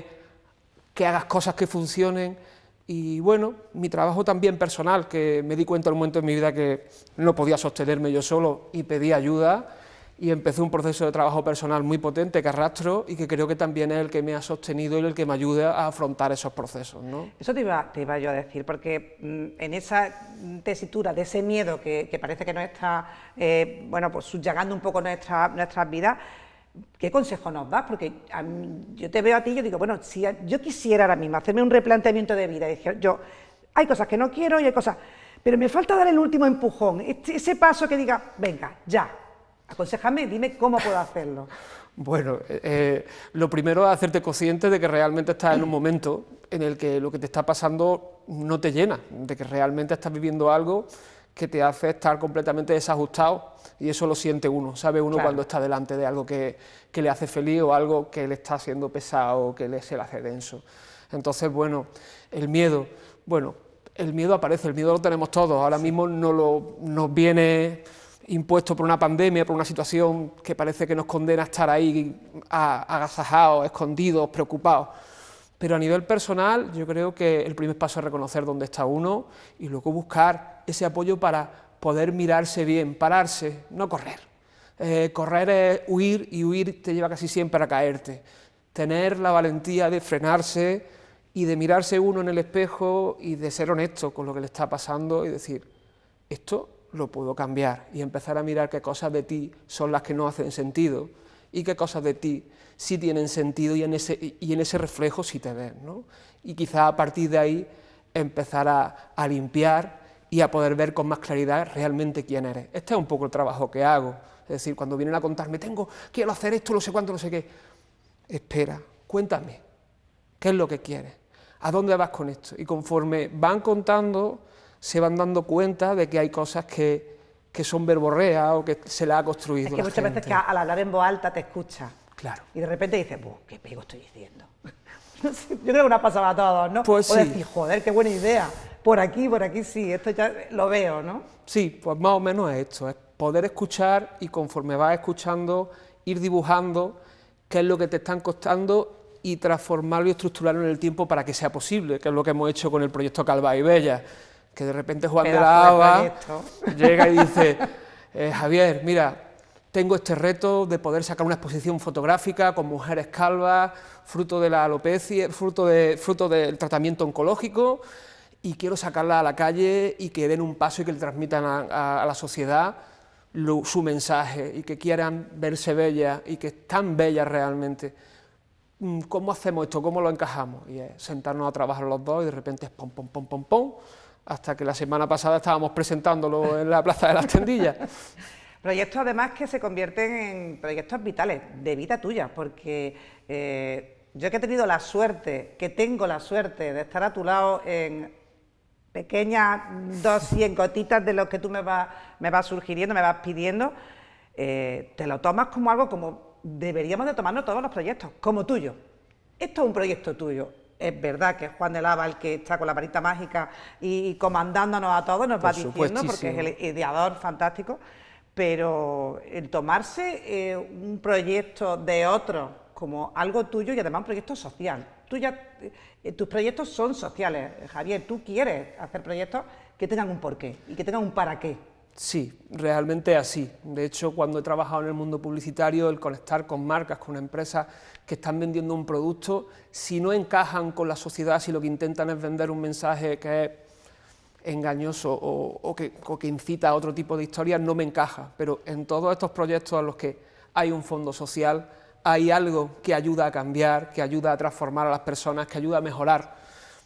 que hagas cosas que funcionen, y bueno, mi trabajo también personal, que me di cuenta en un momento en mi vida que no podía sostenerme yo solo y pedí ayuda, y empecé un proceso de trabajo personal muy potente que arrastro y que creo que también es el que me ha sostenido y el que me ayuda a afrontar esos procesos, ¿no? Eso te iba, te iba yo a decir, porque mm, en esa tesitura de ese miedo que, que parece que nos está eh, bueno, pues subyugando un poco nuestra, nuestras vidas, ¿qué consejo nos das? Porque a mí, yo te veo a ti y yo digo, bueno, si a- yo quisiera ahora mismo hacerme un replanteamiento de vida, y decir, yo, hay cosas que no quiero y hay cosas, pero me falta dar el último empujón, este- ese paso que diga, venga, ya, aconséjame, dime cómo puedo hacerlo. Bueno, eh, lo primero es hacerte consciente de que realmente estás en un momento en el que lo que te está pasando no te llena, de que realmente estás viviendo algo que te hace estar completamente desajustado, y eso lo siente uno, sabe uno Claro. cuando está delante de algo que, que le hace feliz o algo que le está haciendo pesado o que le, se le hace denso. Entonces, bueno, el miedo, bueno, el miedo aparece, el miedo lo tenemos todos, ahora mismo no lo, nos viene impuesto por una pandemia, por una situación que parece que nos condena a estar ahí a- agasajados, escondidos, preocupados. Pero a nivel personal, yo creo que el primer paso es reconocer dónde está uno y luego buscar ese apoyo para poder mirarse bien, pararse, no correr. Eh, correr es huir, y huir te lleva casi siempre a caerte. Tener la valentía de frenarse y de mirarse uno en el espejo y de ser honesto con lo que le está pasando y decir, esto lo puedo cambiar, y empezar a mirar qué cosas de ti son las que no hacen sentido y qué cosas de ti sí tienen sentido, y en ese, y en ese reflejo sí te ves, ¿no? Y quizá a partir de ahí empezar a, a limpiar y a poder ver con más claridad realmente quién eres. Este es un poco el trabajo que hago, es decir, cuando vienen a contarme, tengo, quiero hacer esto, no sé cuánto, no sé qué, espera, cuéntame, ¿qué es lo que quieres? ¿A dónde vas con esto? Y conforme van contando, se van dando cuenta de que hay cosas que, que son verborreas o que se la ha construido Es que la muchas veces gente. que al hablar en voz alta te escuchas. Claro. Y de repente dices, "Buh, ¿qué pego estoy diciendo?" No sé, yo creo que nos pasaba a todos, ¿no? Pues o sí. decir, joder, qué buena idea. Por aquí, por aquí sí, esto ya lo veo, ¿no? Sí, pues más o menos es esto, es poder escuchar y conforme vas escuchando, ir dibujando qué es lo que te están costando y transformarlo y estructurarlo en el tiempo para que sea posible, que es lo que hemos hecho con el proyecto Calva y Bella, que de repente Juan de la Pedazo de Haba proyecto. llega y dice, eh, Javier, mira, tengo este reto de poder sacar una exposición fotográfica con mujeres calvas, fruto de la alopecia, fruto, de, fruto del tratamiento oncológico, y quiero sacarla a la calle y que den un paso y que le transmitan a, a- a la sociedad lo- su mensaje, y que quieran verse bellas y que están bellas realmente. Mm, ¿Cómo hacemos esto? ¿Cómo lo encajamos? Y es sentarnos a trabajar los dos y de repente es pom, pom, pom, pom, pom, hasta que la semana pasada estábamos presentándolo en la Plaza de las Tendillas. Proyectos además que se convierten en proyectos vitales, de vida tuya, porque eh, yo que he tenido la suerte, que tengo la suerte de estar a tu lado en pequeñas dosis, en gotitas de lo que tú me vas, me vas sugiriendo, me vas pidiendo, eh, te lo tomas como algo como deberíamos de tomarnos todos los proyectos, como tuyo. Esto es un proyecto tuyo. Es verdad que es Juan de la Haba el que está con la varita mágica y, y comandándonos a todos, nos Por va diciendo, porque es supuestísimo. el ideador fantástico, pero el tomarse eh, un proyecto de otro como algo tuyo, y además un proyecto social. Tú ya, eh, tus proyectos son sociales, Javier, tú quieres hacer proyectos que tengan un porqué y que tengan un para qué. Sí, realmente así. De hecho, cuando he trabajado en el mundo publicitario, el conectar con marcas, con empresas que están vendiendo un producto, si no encajan con la sociedad, si lo que intentan es vender un mensaje que es engañoso o, o, que, o que incita a otro tipo de historias, no me encaja. Pero en todos estos proyectos en los que hay un fondo social, hay algo que ayuda a cambiar, que ayuda a transformar a las personas, que ayuda a mejorar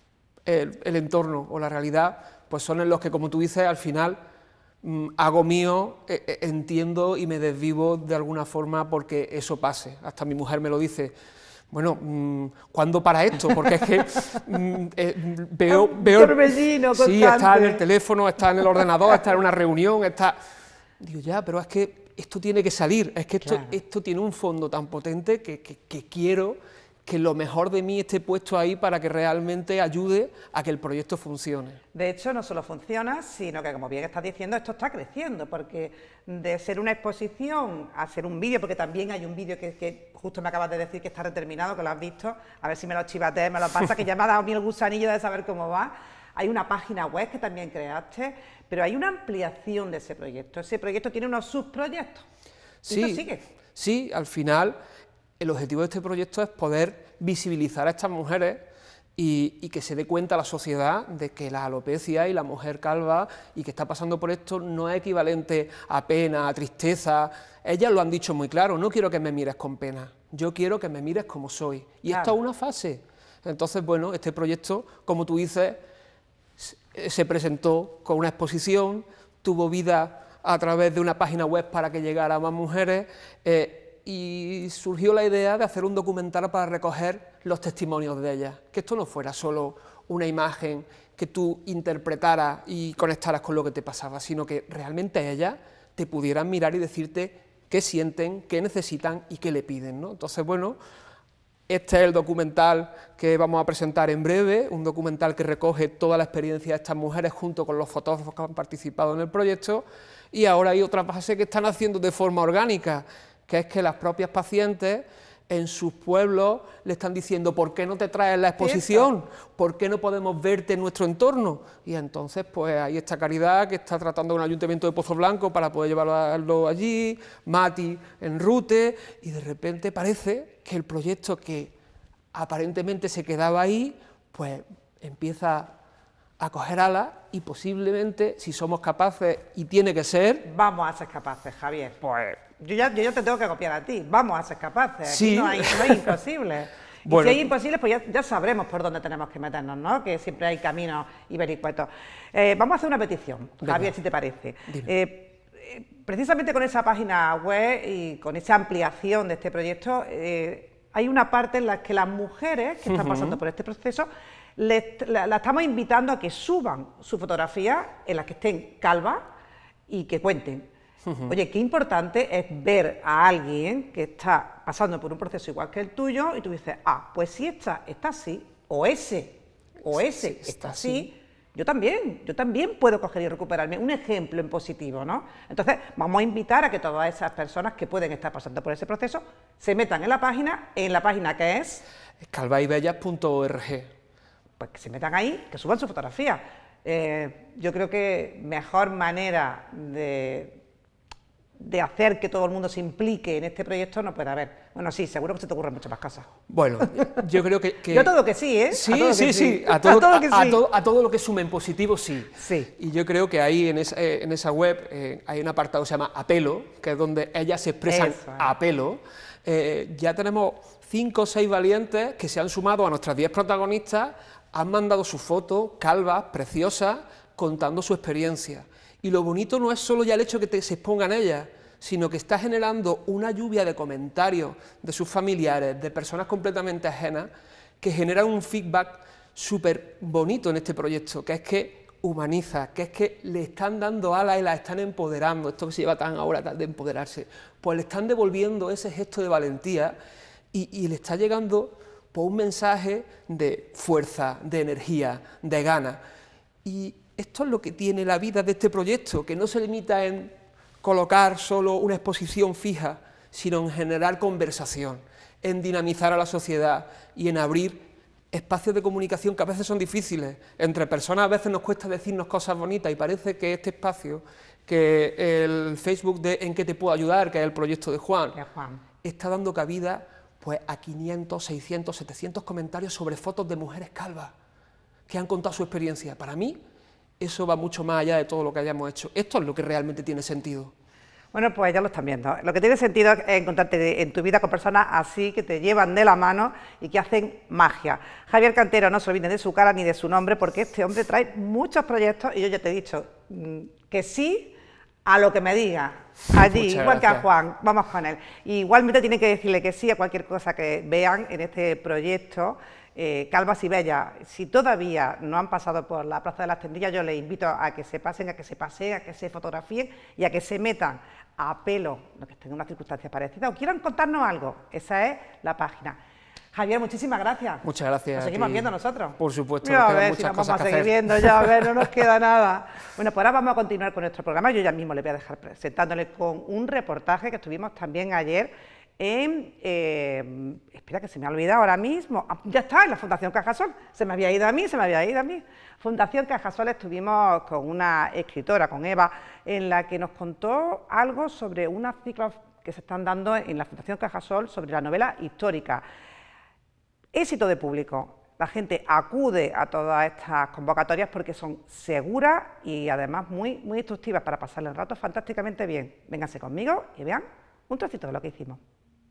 el, el entorno o la realidad, pues son en los que, como tú dices, al final mm, hago mío, eh, eh, entiendo y me desvivo de alguna forma porque eso pase. Hasta mi mujer me lo dice. Bueno, mmm, ¿cuándo para esto? Porque es que mmm, eh, veo... Un veo torbellino sí, está en constante. el teléfono, está en el ordenador, está en una reunión, está... Digo, ya, pero es que esto tiene que salir, es que esto, Claro. esto tiene un fondo tan potente que, que, que quiero que lo mejor de mí esté puesto ahí para que realmente ayude a que el proyecto funcione. De hecho, no solo funciona, sino que, como bien estás diciendo, esto está creciendo, porque de ser una exposición a ser un vídeo, porque también hay un vídeo que, que justo me acabas de decir que está reterminado, que lo has visto, a ver si me lo chivatees, me lo pasa, que ya me ha dado a mí el gusanillo de saber cómo va. Hay una página web que también creaste, pero hay una ampliación de ese proyecto. Ese proyecto tiene unos subproyectos. Sí, ¿Esto sigue? Sí, al final el objetivo de este proyecto es poder visibilizar a estas mujeres y, y que se dé cuenta la sociedad de que la alopecia y la mujer calva y que está pasando por esto no es equivalente a pena, a tristeza. Ellas lo han dicho muy claro, no quiero que me mires con pena, yo quiero que me mires como soy. Y Claro. esto es una fase. Entonces, bueno, este proyecto, como tú dices, se presentó con una exposición, tuvo vida a través de una página web para que llegara a más mujeres, eh, y surgió la idea de hacer un documental para recoger los testimonios de ellas, que esto no fuera solo una imagen que tú interpretaras y conectaras con lo que te pasaba, sino que realmente ellas te pudieran mirar y decirte qué sienten, qué necesitan y qué le piden, ¿no? Entonces, bueno, este es el documental que vamos a presentar en breve, un documental que recoge toda la experiencia de estas mujeres junto con los fotógrafos que han participado en el proyecto, y ahora hay otra fase que están haciendo de forma orgánica, que es que las propias pacientes en sus pueblos le están diciendo ¿por qué no te traes la exposición? ¿Por qué no podemos verte en nuestro entorno? Y entonces pues hay esta Caridad que está tratando con el Ayuntamiento de Pozo Blanco para poder llevarlo allí, Mati en Rute, y de repente parece que el proyecto que aparentemente se quedaba ahí, pues empieza a coger alas y posiblemente, si somos capaces, y tiene que ser... Vamos a ser capaces, Javier. Pues... Yo ya, yo ya te tengo que copiar a ti, vamos a ser capaces, aquí Sí. no hay, no hay imposibles. Y Bueno. si hay imposibles, pues ya, ya sabremos por dónde tenemos que meternos, ¿no? Que siempre hay caminos y vericuetos. Eh, vamos a hacer una petición, Venga. Javier, si te parece. Dime. Eh, eh, precisamente con esa página web y con esa ampliación de este proyecto, eh, hay una parte en la que las mujeres que están Ujú. pasando por este proceso, les- la, la estamos invitando a que suban su fotografía en la que estén calvas y que cuenten. Oye, qué importante es ver a alguien que está pasando por un proceso igual que el tuyo y tú dices, ah, pues si esta está así, o ese, o ese Sí, está, está así, así. yo también, yo también puedo coger y recuperarme. Un ejemplo en positivo, ¿no? Entonces, vamos a invitar a que todas esas personas que pueden estar pasando por ese proceso se metan en la página, en la página que es, calvaibellas punto org. pues que se metan ahí, que suban su fotografía. Eh, yo creo que mejor manera de... de hacer que todo el mundo se implique en este proyecto no puede haber. Bueno, sí, seguro que se te ocurren muchas más cosas. Bueno, yo creo que... que- Yo todo que sí, ¿eh? Sí, A todo que sí, sí, a A todo, todo que a- a sí. todo- a todo lo que sume en positivo, sí. Sí. Y yo creo que ahí en esa, eh, en esa web eh, hay un apartado que se llama Apelo, que es donde ellas se expresan Eso es. a pelo. Eh, ya tenemos cinco o seis valientes que se han sumado a nuestras diez protagonistas, han mandado sus fotos, calvas, preciosas, contando su experiencia. Y lo bonito no es solo ya el hecho que te, se expongan ellas, sino que está generando una lluvia de comentarios de sus familiares, de personas completamente ajenas, que generan un feedback súper bonito en este proyecto, que es que humaniza, que es que le están dando alas y las están empoderando, esto que se lleva tan ahora de empoderarse, pues le están devolviendo ese gesto de valentía y, y le está llegando pues, un mensaje de fuerza, de energía, de ganas. Y esto es lo que tiene la vida de este proyecto, que no se limita en colocar solo una exposición fija, sino en generar conversación, en dinamizar a la sociedad y en abrir espacios de comunicación que a veces son difíciles. Entre personas a veces nos cuesta decirnos cosas bonitas y parece que este espacio, que el Facebook de En qué te puedo ayudar, que es el proyecto de Juan, Ya, Juan. está dando cabida pues, a quinientos, seiscientos, setecientos comentarios sobre fotos de mujeres calvas que han contado su experiencia. Para mí, eso va mucho más allá de todo lo que hayamos hecho. Esto es lo que realmente tiene sentido. Bueno, pues ya lo están viendo. Lo que tiene sentido es encontrarte en tu vida con personas así, que te llevan de la mano y que hacen magia. Javier Cantero, no se olviden de su cara ni de su nombre, porque este hombre trae muchos proyectos y yo ya te he dicho mm, que sí a lo que me diga. Allí, Muchas igual que a gracias. Juan, vamos con él. Y igualmente tiene que decirle que sí a cualquier cosa que vean en este proyecto. Eh, Calvas y Bellas, si todavía no han pasado por la Plaza de las Tendrillas, yo les invito a que se pasen, a que se paseen, a que se fotografíen y a que se metan a pelo, lo que estén en unas circunstancias parecidas, o quieran contarnos algo. Esa es la página. Javier, muchísimas gracias. Muchas gracias. Nos seguimos a ti. viendo nosotros. Por supuesto, Ya, nos a quedan ver muchas si nos cosas vamos a que seguir hacer. viendo, ya a ver, no nos queda nada. Bueno, pues ahora vamos a continuar con nuestro programa. Yo ya mismo le voy a dejar presentándole con un reportaje que estuvimos también ayer en, eh, espera que se me ha olvidado ahora mismo, ah, ya está, en la Fundación Cajasol, se me había ido a mí, se me había ido a mí. Fundación Cajasol estuvimos con una escritora, con Eva, en la que nos contó algo sobre unos ciclos que se están dando en la Fundación Cajasol sobre la novela histórica. Éxito de público. La gente acude a todas estas convocatorias porque son seguras y además muy, muy instructivas para pasarle el rato fantásticamente bien. Vénganse conmigo y vean un trocito de lo que hicimos.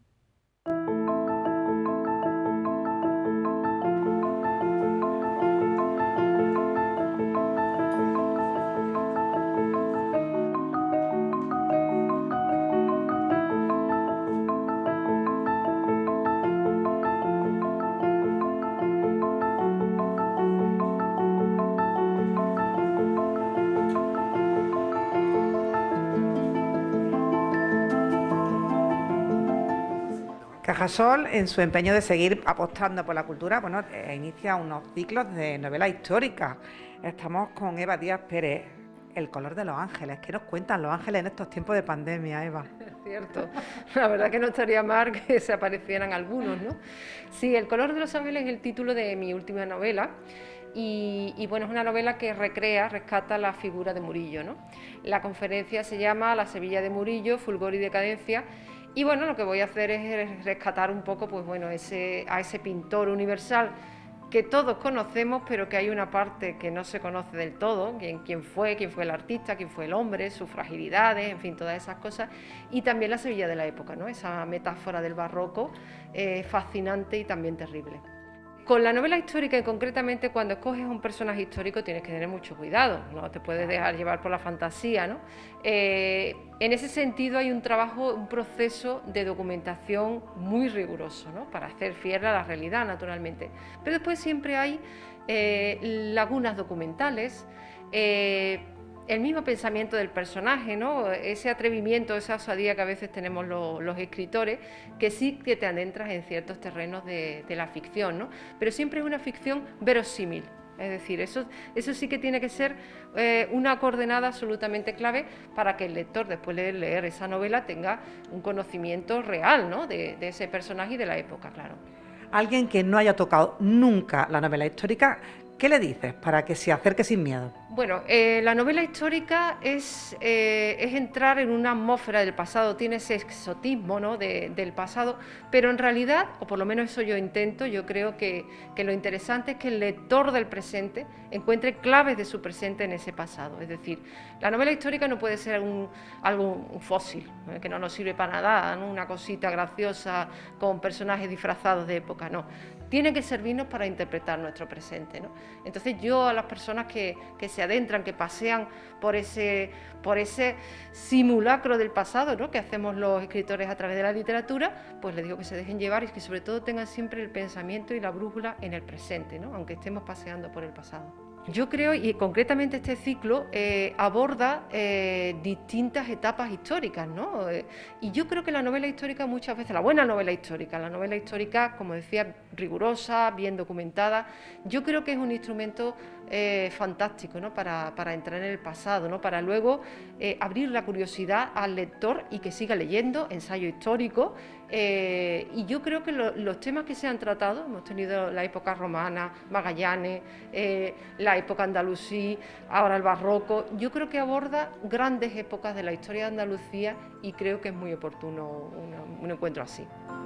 Cajasol, en su empeño de seguir apostando por la cultura, bueno, eh, inicia unos ciclos de novela histórica. Estamos con Eva Díaz Pérez, El color de los ángeles. ¿Qué nos cuentan los ángeles en estos tiempos de pandemia, Eva? Es cierto, la verdad que no estaría mal que se aparecieran algunos, ¿no? Sí, El color de los ángeles es el título de mi última novela. Y, y bueno, es una novela que recrea, rescata la figura de Murillo, ¿no? La conferencia se llama La Sevilla de Murillo, fulgor y decadencia. Y bueno, lo que voy a hacer es rescatar un poco, pues bueno, ese, a ese pintor universal que todos conocemos, pero que hay una parte que no se conoce del todo, quién, quién fue, quién fue el artista, quién fue el hombre, sus fragilidades, en fin, todas esas cosas. Y también la Sevilla de la época, ¿no? Esa metáfora del barroco, eh, fascinante y también terrible. Con la novela histórica y concretamente cuando escoges un personaje histórico tienes que tener mucho cuidado, no te puedes dejar llevar por la fantasía, ¿no? Eh, en ese sentido hay un trabajo, un proceso de documentación muy riguroso, ¿no? Para hacer fiel a la realidad, naturalmente. Pero después siempre hay eh, lagunas documentales, eh, el mismo pensamiento del personaje, ¿no? Ese atrevimiento, esa osadía que a veces tenemos los, los escritores, que sí que te adentras en ciertos terrenos de, de la ficción, ¿no? Pero siempre es una ficción verosímil, es decir, eso, eso sí que tiene que ser eh, una coordenada absolutamente clave para que el lector, después de leer esa novela, tenga un conocimiento real, ¿no? de, de ese personaje y de la época, claro. Alguien que no haya tocado nunca la novela histórica, ¿qué le dices para que se acerque sin miedo? Bueno, eh, la novela histórica es, eh, es entrar en una atmósfera del pasado, tiene ese exotismo, ¿no? de, del pasado, pero en realidad, o por lo menos eso yo intento, yo creo que, que lo interesante es que el lector del presente encuentre claves de su presente en ese pasado. Es decir, la novela histórica no puede ser un, algo un fósil, ¿eh? que no nos sirve para nada, ¿no? Una cosita graciosa con personajes disfrazados de época, no. Tiene que servirnos para interpretar nuestro presente, ¿no? Entonces yo a las personas que, que se adentran, que pasean por ese, por ese simulacro del pasado, ¿no? que hacemos los escritores a través de la literatura, pues les digo que se dejen llevar y que sobre todo tengan siempre el pensamiento y la brújula en el presente, ¿no? aunque estemos paseando por el pasado. Yo creo, y concretamente este ciclo eh, aborda eh, distintas etapas históricas, ¿no? Eh, y yo creo que la novela histórica muchas veces, la buena novela histórica, la novela histórica, como decía, rigurosa, bien documentada, yo creo que es un instrumento eh, fantástico, ¿no? para, para entrar en el pasado, ¿no? para luego eh, abrir la curiosidad al lector y que siga leyendo ensayo histórico. Eh, y yo creo que lo, los temas que se han tratado, hemos tenido la época romana, Magallanes, eh, la época andalusí, ahora el barroco, yo creo que aborda grandes épocas de la historia de Andalucía y creo que es muy oportuno un, un encuentro así.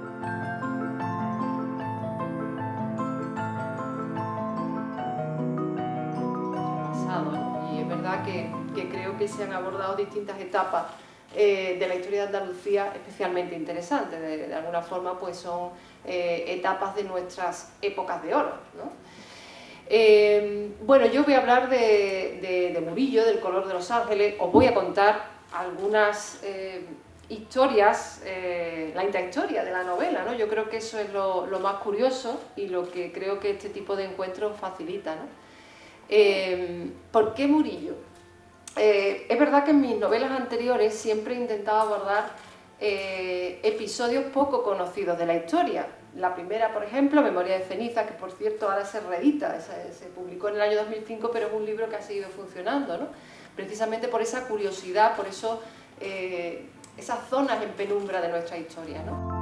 Y es verdad que, que creo que se han abordado distintas etapas Eh, de la historia de Andalucía especialmente interesante, de, de alguna forma pues son eh, etapas de nuestras épocas de oro, ¿no? Eh, bueno, yo voy a hablar de, de, de Murillo, del color de los ángeles, os voy a contar algunas eh, historias, eh, la intrahistoria de la novela, ¿no? Yo creo que eso es lo, lo más curioso y lo que creo que este tipo de encuentros facilita, ¿no? Eh, ¿Por qué Murillo? Eh, es verdad que en mis novelas anteriores siempre he intentado abordar eh, episodios poco conocidos de la historia, La primera, por ejemplo, Memoria de ceniza, que por cierto ahora se reedita, se, se publicó en el año dos mil cinco, pero es un libro que ha seguido funcionando, ¿no? Precisamente por esa curiosidad, por eso, eh, esas zonas en penumbra de nuestra historia, ¿no?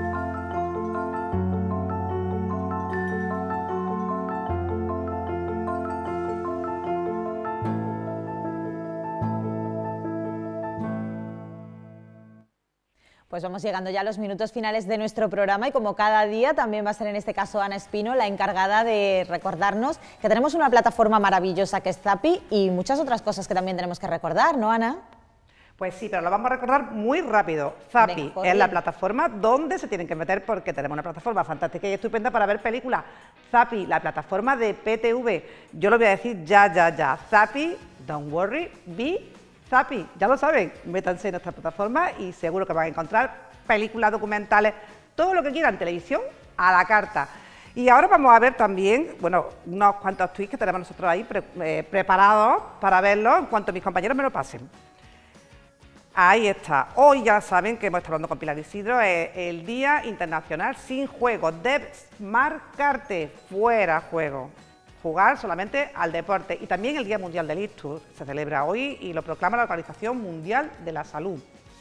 Pues vamos llegando ya a los minutos finales de nuestro programa y como cada día también va a ser en este caso Ana Espino la encargada de recordarnos que tenemos una plataforma maravillosa que es Zappi y muchas otras cosas que también tenemos que recordar, ¿no, Ana? Pues sí, pero lo vamos a recordar muy rápido. Zappi es la plataforma donde se tienen que meter porque tenemos una plataforma fantástica y estupenda para ver películas. Zappi, la plataforma de P T V. Yo lo voy a decir ya, ya, ya. Zappi, don't worry, be Zappi, ya lo saben, métanse en nuestra plataforma y seguro que van a encontrar películas, documentales, todo lo que quieran, televisión a la carta. Y ahora vamos a ver también, bueno, unos cuantos tweets que tenemos nosotros ahí pre eh, preparados para verlos en cuanto mis compañeros me lo pasen. Ahí está. Hoy ya saben que hemos estado hablando con Pilar Isidro, es el Día Internacional sin Juego. Debes marcarte fuera juego. Jugar solamente al deporte y también el Día Mundial del Ictus se celebra hoy y lo proclama la Organización Mundial de la Salud.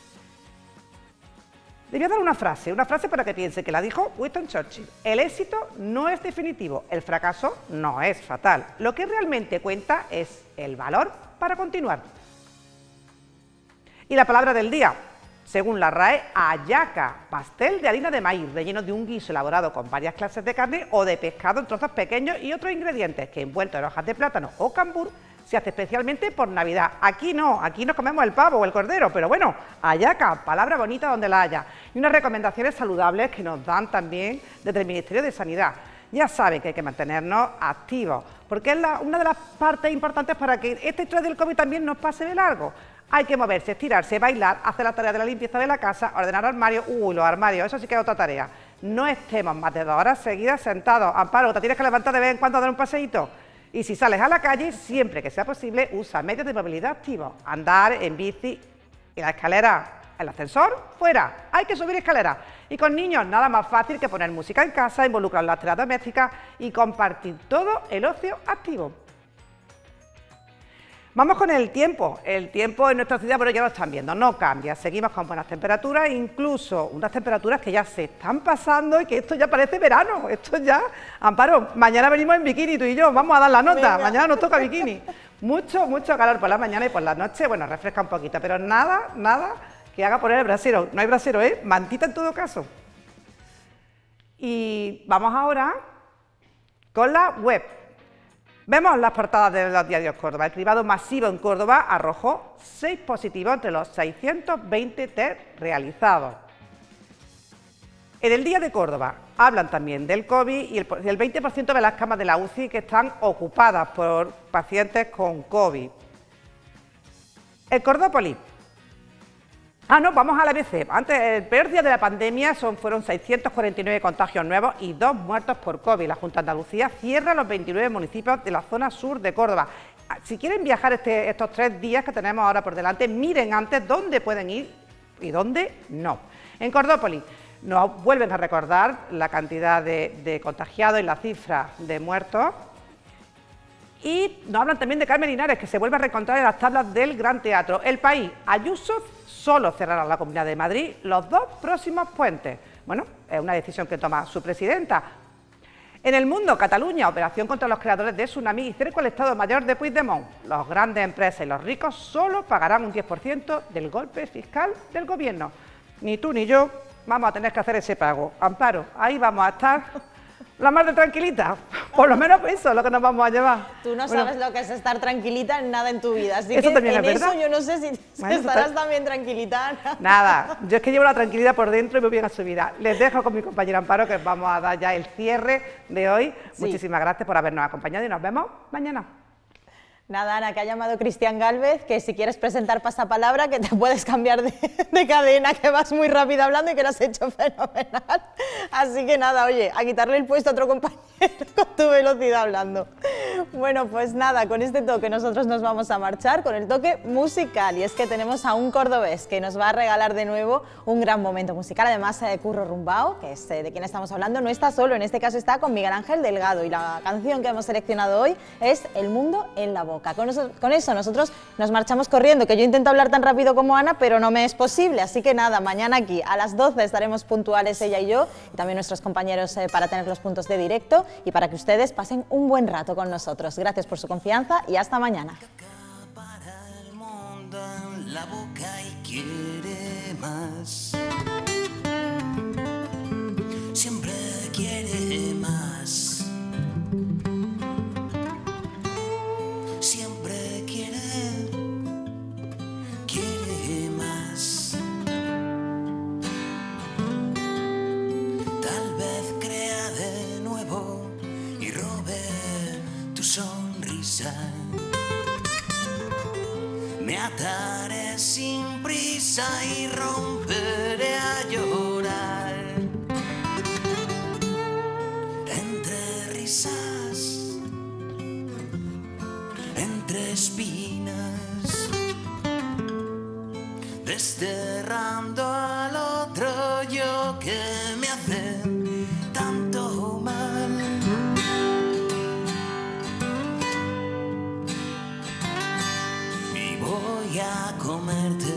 Le voy a dar una frase, una frase para que piense que la dijo Winston Churchill. El éxito no es definitivo, el fracaso no es fatal. Lo que realmente cuenta es el valor para continuar. Y la palabra del día, según la RAE, hallaca, pastel de harina de maíz relleno de un guiso elaborado con varias clases de carne o de pescado en trozos pequeños y otros ingredientes que envuelto en hojas de plátano o cambur se hace especialmente por Navidad. Aquí no, aquí nos comemos el pavo o el cordero, pero bueno, hallaca, palabra bonita donde la haya. Y unas recomendaciones saludables que nos dan también desde el Ministerio de Sanidad. Ya saben que hay que mantenernos activos, porque es la, una de las partes importantes para que esta historia del COVID también nos pase de largo. Hay que moverse, estirarse, bailar, hacer la tarea de la limpieza de la casa, ordenar armarios. Uy, los armarios, eso sí que es otra tarea. No estemos más de dos horas seguidas sentados. Amparo, ¿te tienes que levantar de vez en cuando a dar un paseíto? Y si sales a la calle, siempre que sea posible, usa medios de movilidad activos. Andar en bici, y la escalera, el ascensor, fuera. Hay que subir escaleras. Y con niños, nada más fácil que poner música en casa, involucrar las tareas domésticas y compartir todo el ocio activo. Vamos con el tiempo. El tiempo en nuestra ciudad, bueno, ya lo están viendo, no cambia. Seguimos con buenas temperaturas, incluso unas temperaturas que ya se están pasando y que esto ya parece verano. Esto ya, Amparo, mañana venimos en bikini tú y yo, vamos a dar la nota. Venga. Mañana nos toca bikini. Mucho, mucho calor por la mañana y por la noche, bueno, refresca un poquito, pero nada, nada que haga poner el brasero. No hay brasero, ¿eh? Mantita en todo caso. Y vamos ahora con la web. Vemos las portadas de los diarios Córdoba. El cribado masivo en Córdoba arrojó seis positivos entre los seiscientos veinte test realizados. En el Día de Córdoba hablan también del COVID y el, el veinte por ciento de las camas de la U C I que están ocupadas por pacientes con COVID. El Cordópolis. Ah, no, vamos a la A B C. Antes, el peor día de la pandemia son, fueron seiscientos cuarenta y nueve contagios nuevos y dos muertos por COVID. La Junta de Andalucía cierra los veintinueve municipios de la zona sur de Córdoba. Si quieren viajar este, estos tres días que tenemos ahora por delante, miren antes dónde pueden ir y dónde no. En Cordópolis nos vuelven a recordar la cantidad de, de contagiados y la cifra de muertos. Y nos hablan también de Carmen Linares, que se vuelve a reencontrar en las tablas del Gran Teatro. El País, Ayuso solo cerrará la Comunidad de Madrid los dos próximos puentes. Bueno, es una decisión que toma su presidenta. En El Mundo, Cataluña, operación contra los creadores de Tsunami y cerco al Estado Mayor de Puigdemont. Las grandes empresas y los ricos solo pagarán un diez por ciento del golpe fiscal del gobierno. Ni tú ni yo vamos a tener que hacer ese pago. Amparo, ahí vamos a estar la más de tranquilita, por lo menos eso es lo que nos vamos a llevar. Tú no bueno, sabes lo que es estar tranquilita en nada en tu vida, así eso que también en es eso verdad. yo no sé si, si bueno, estarás está... también tranquilita. Nada, yo es que llevo la tranquilidad por dentro y muy bien a su vida. Les dejo con mi compañera Amparo que vamos a dar ya el cierre de hoy. Sí. Muchísimas gracias por habernos acompañado y nos vemos mañana. Nada, Ana, que ha llamado Cristian Gálvez, que si quieres presentar pasapalabra, que te puedes cambiar de, de cadena, que vas muy rápido hablando y que lo has hecho fenomenal. Así que nada, oye, a quitarle el puesto a otro compañero con tu velocidad hablando. Bueno, pues nada, con este toque nosotros nos vamos a marchar con el toque musical, y es que tenemos a un cordobés que nos va a regalar de nuevo un gran momento musical. Además, eh, Curro Rumbao, que es eh, de quien estamos hablando, no está solo, en este caso está con Miguel Ángel Delgado, y la canción que hemos seleccionado hoy es El mundo en la boca. Con eso, con eso nosotros nos marchamos corriendo, que yo intento hablar tan rápido como Ana, pero no me es posible, así que nada, mañana aquí a las doce estaremos puntuales ella y yo, y también nuestros compañeros eh, para tener los puntos de directo y para que ustedes pasen un buen rato con nosotros. Gracias por su confianza y hasta mañana. Para el mundo en la boca y quiere más. Siempre quiere más. Siempre quiere, quiere más. Tal vez crea de nuevo y robe tu sonrisa. Me ataré sin prisa y romperé a llorar. Entre risas, entre espinas, desterrando al otro yo que me hace tanto mal. Y voy a comerte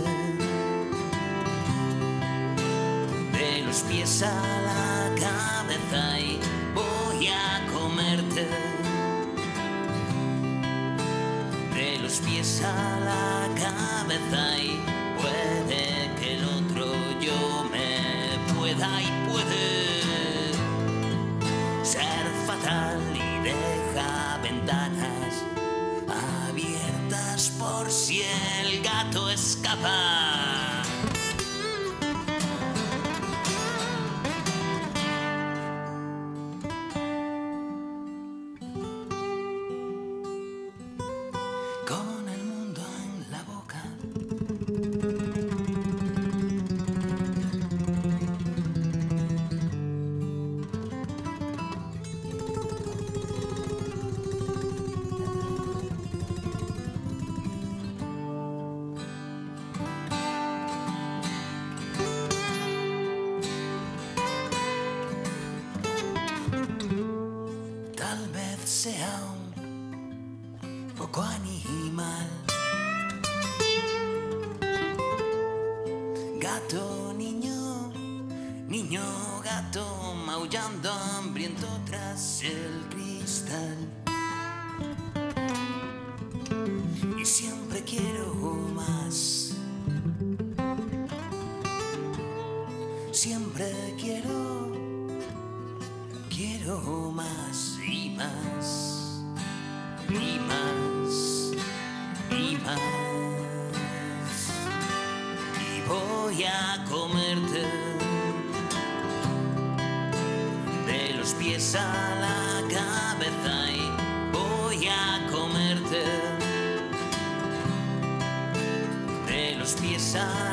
de los pies a la cabeza, y voy a comerte de los pies a la cabeza, y puede que el otro yo me pueda y puede ser fatal y deja ventanas abiertas por si el gato escapa. Con el mundo en la boca. Tal vez sea un poco animal, gato, niño, niño, gato, maullando hambriento tras el cristal. Y siempre quiero más, siempre quiero, quiero más y más, y más, y más. Y voy a comerte de los pies a la cabeza, y voy a comerte de los pies a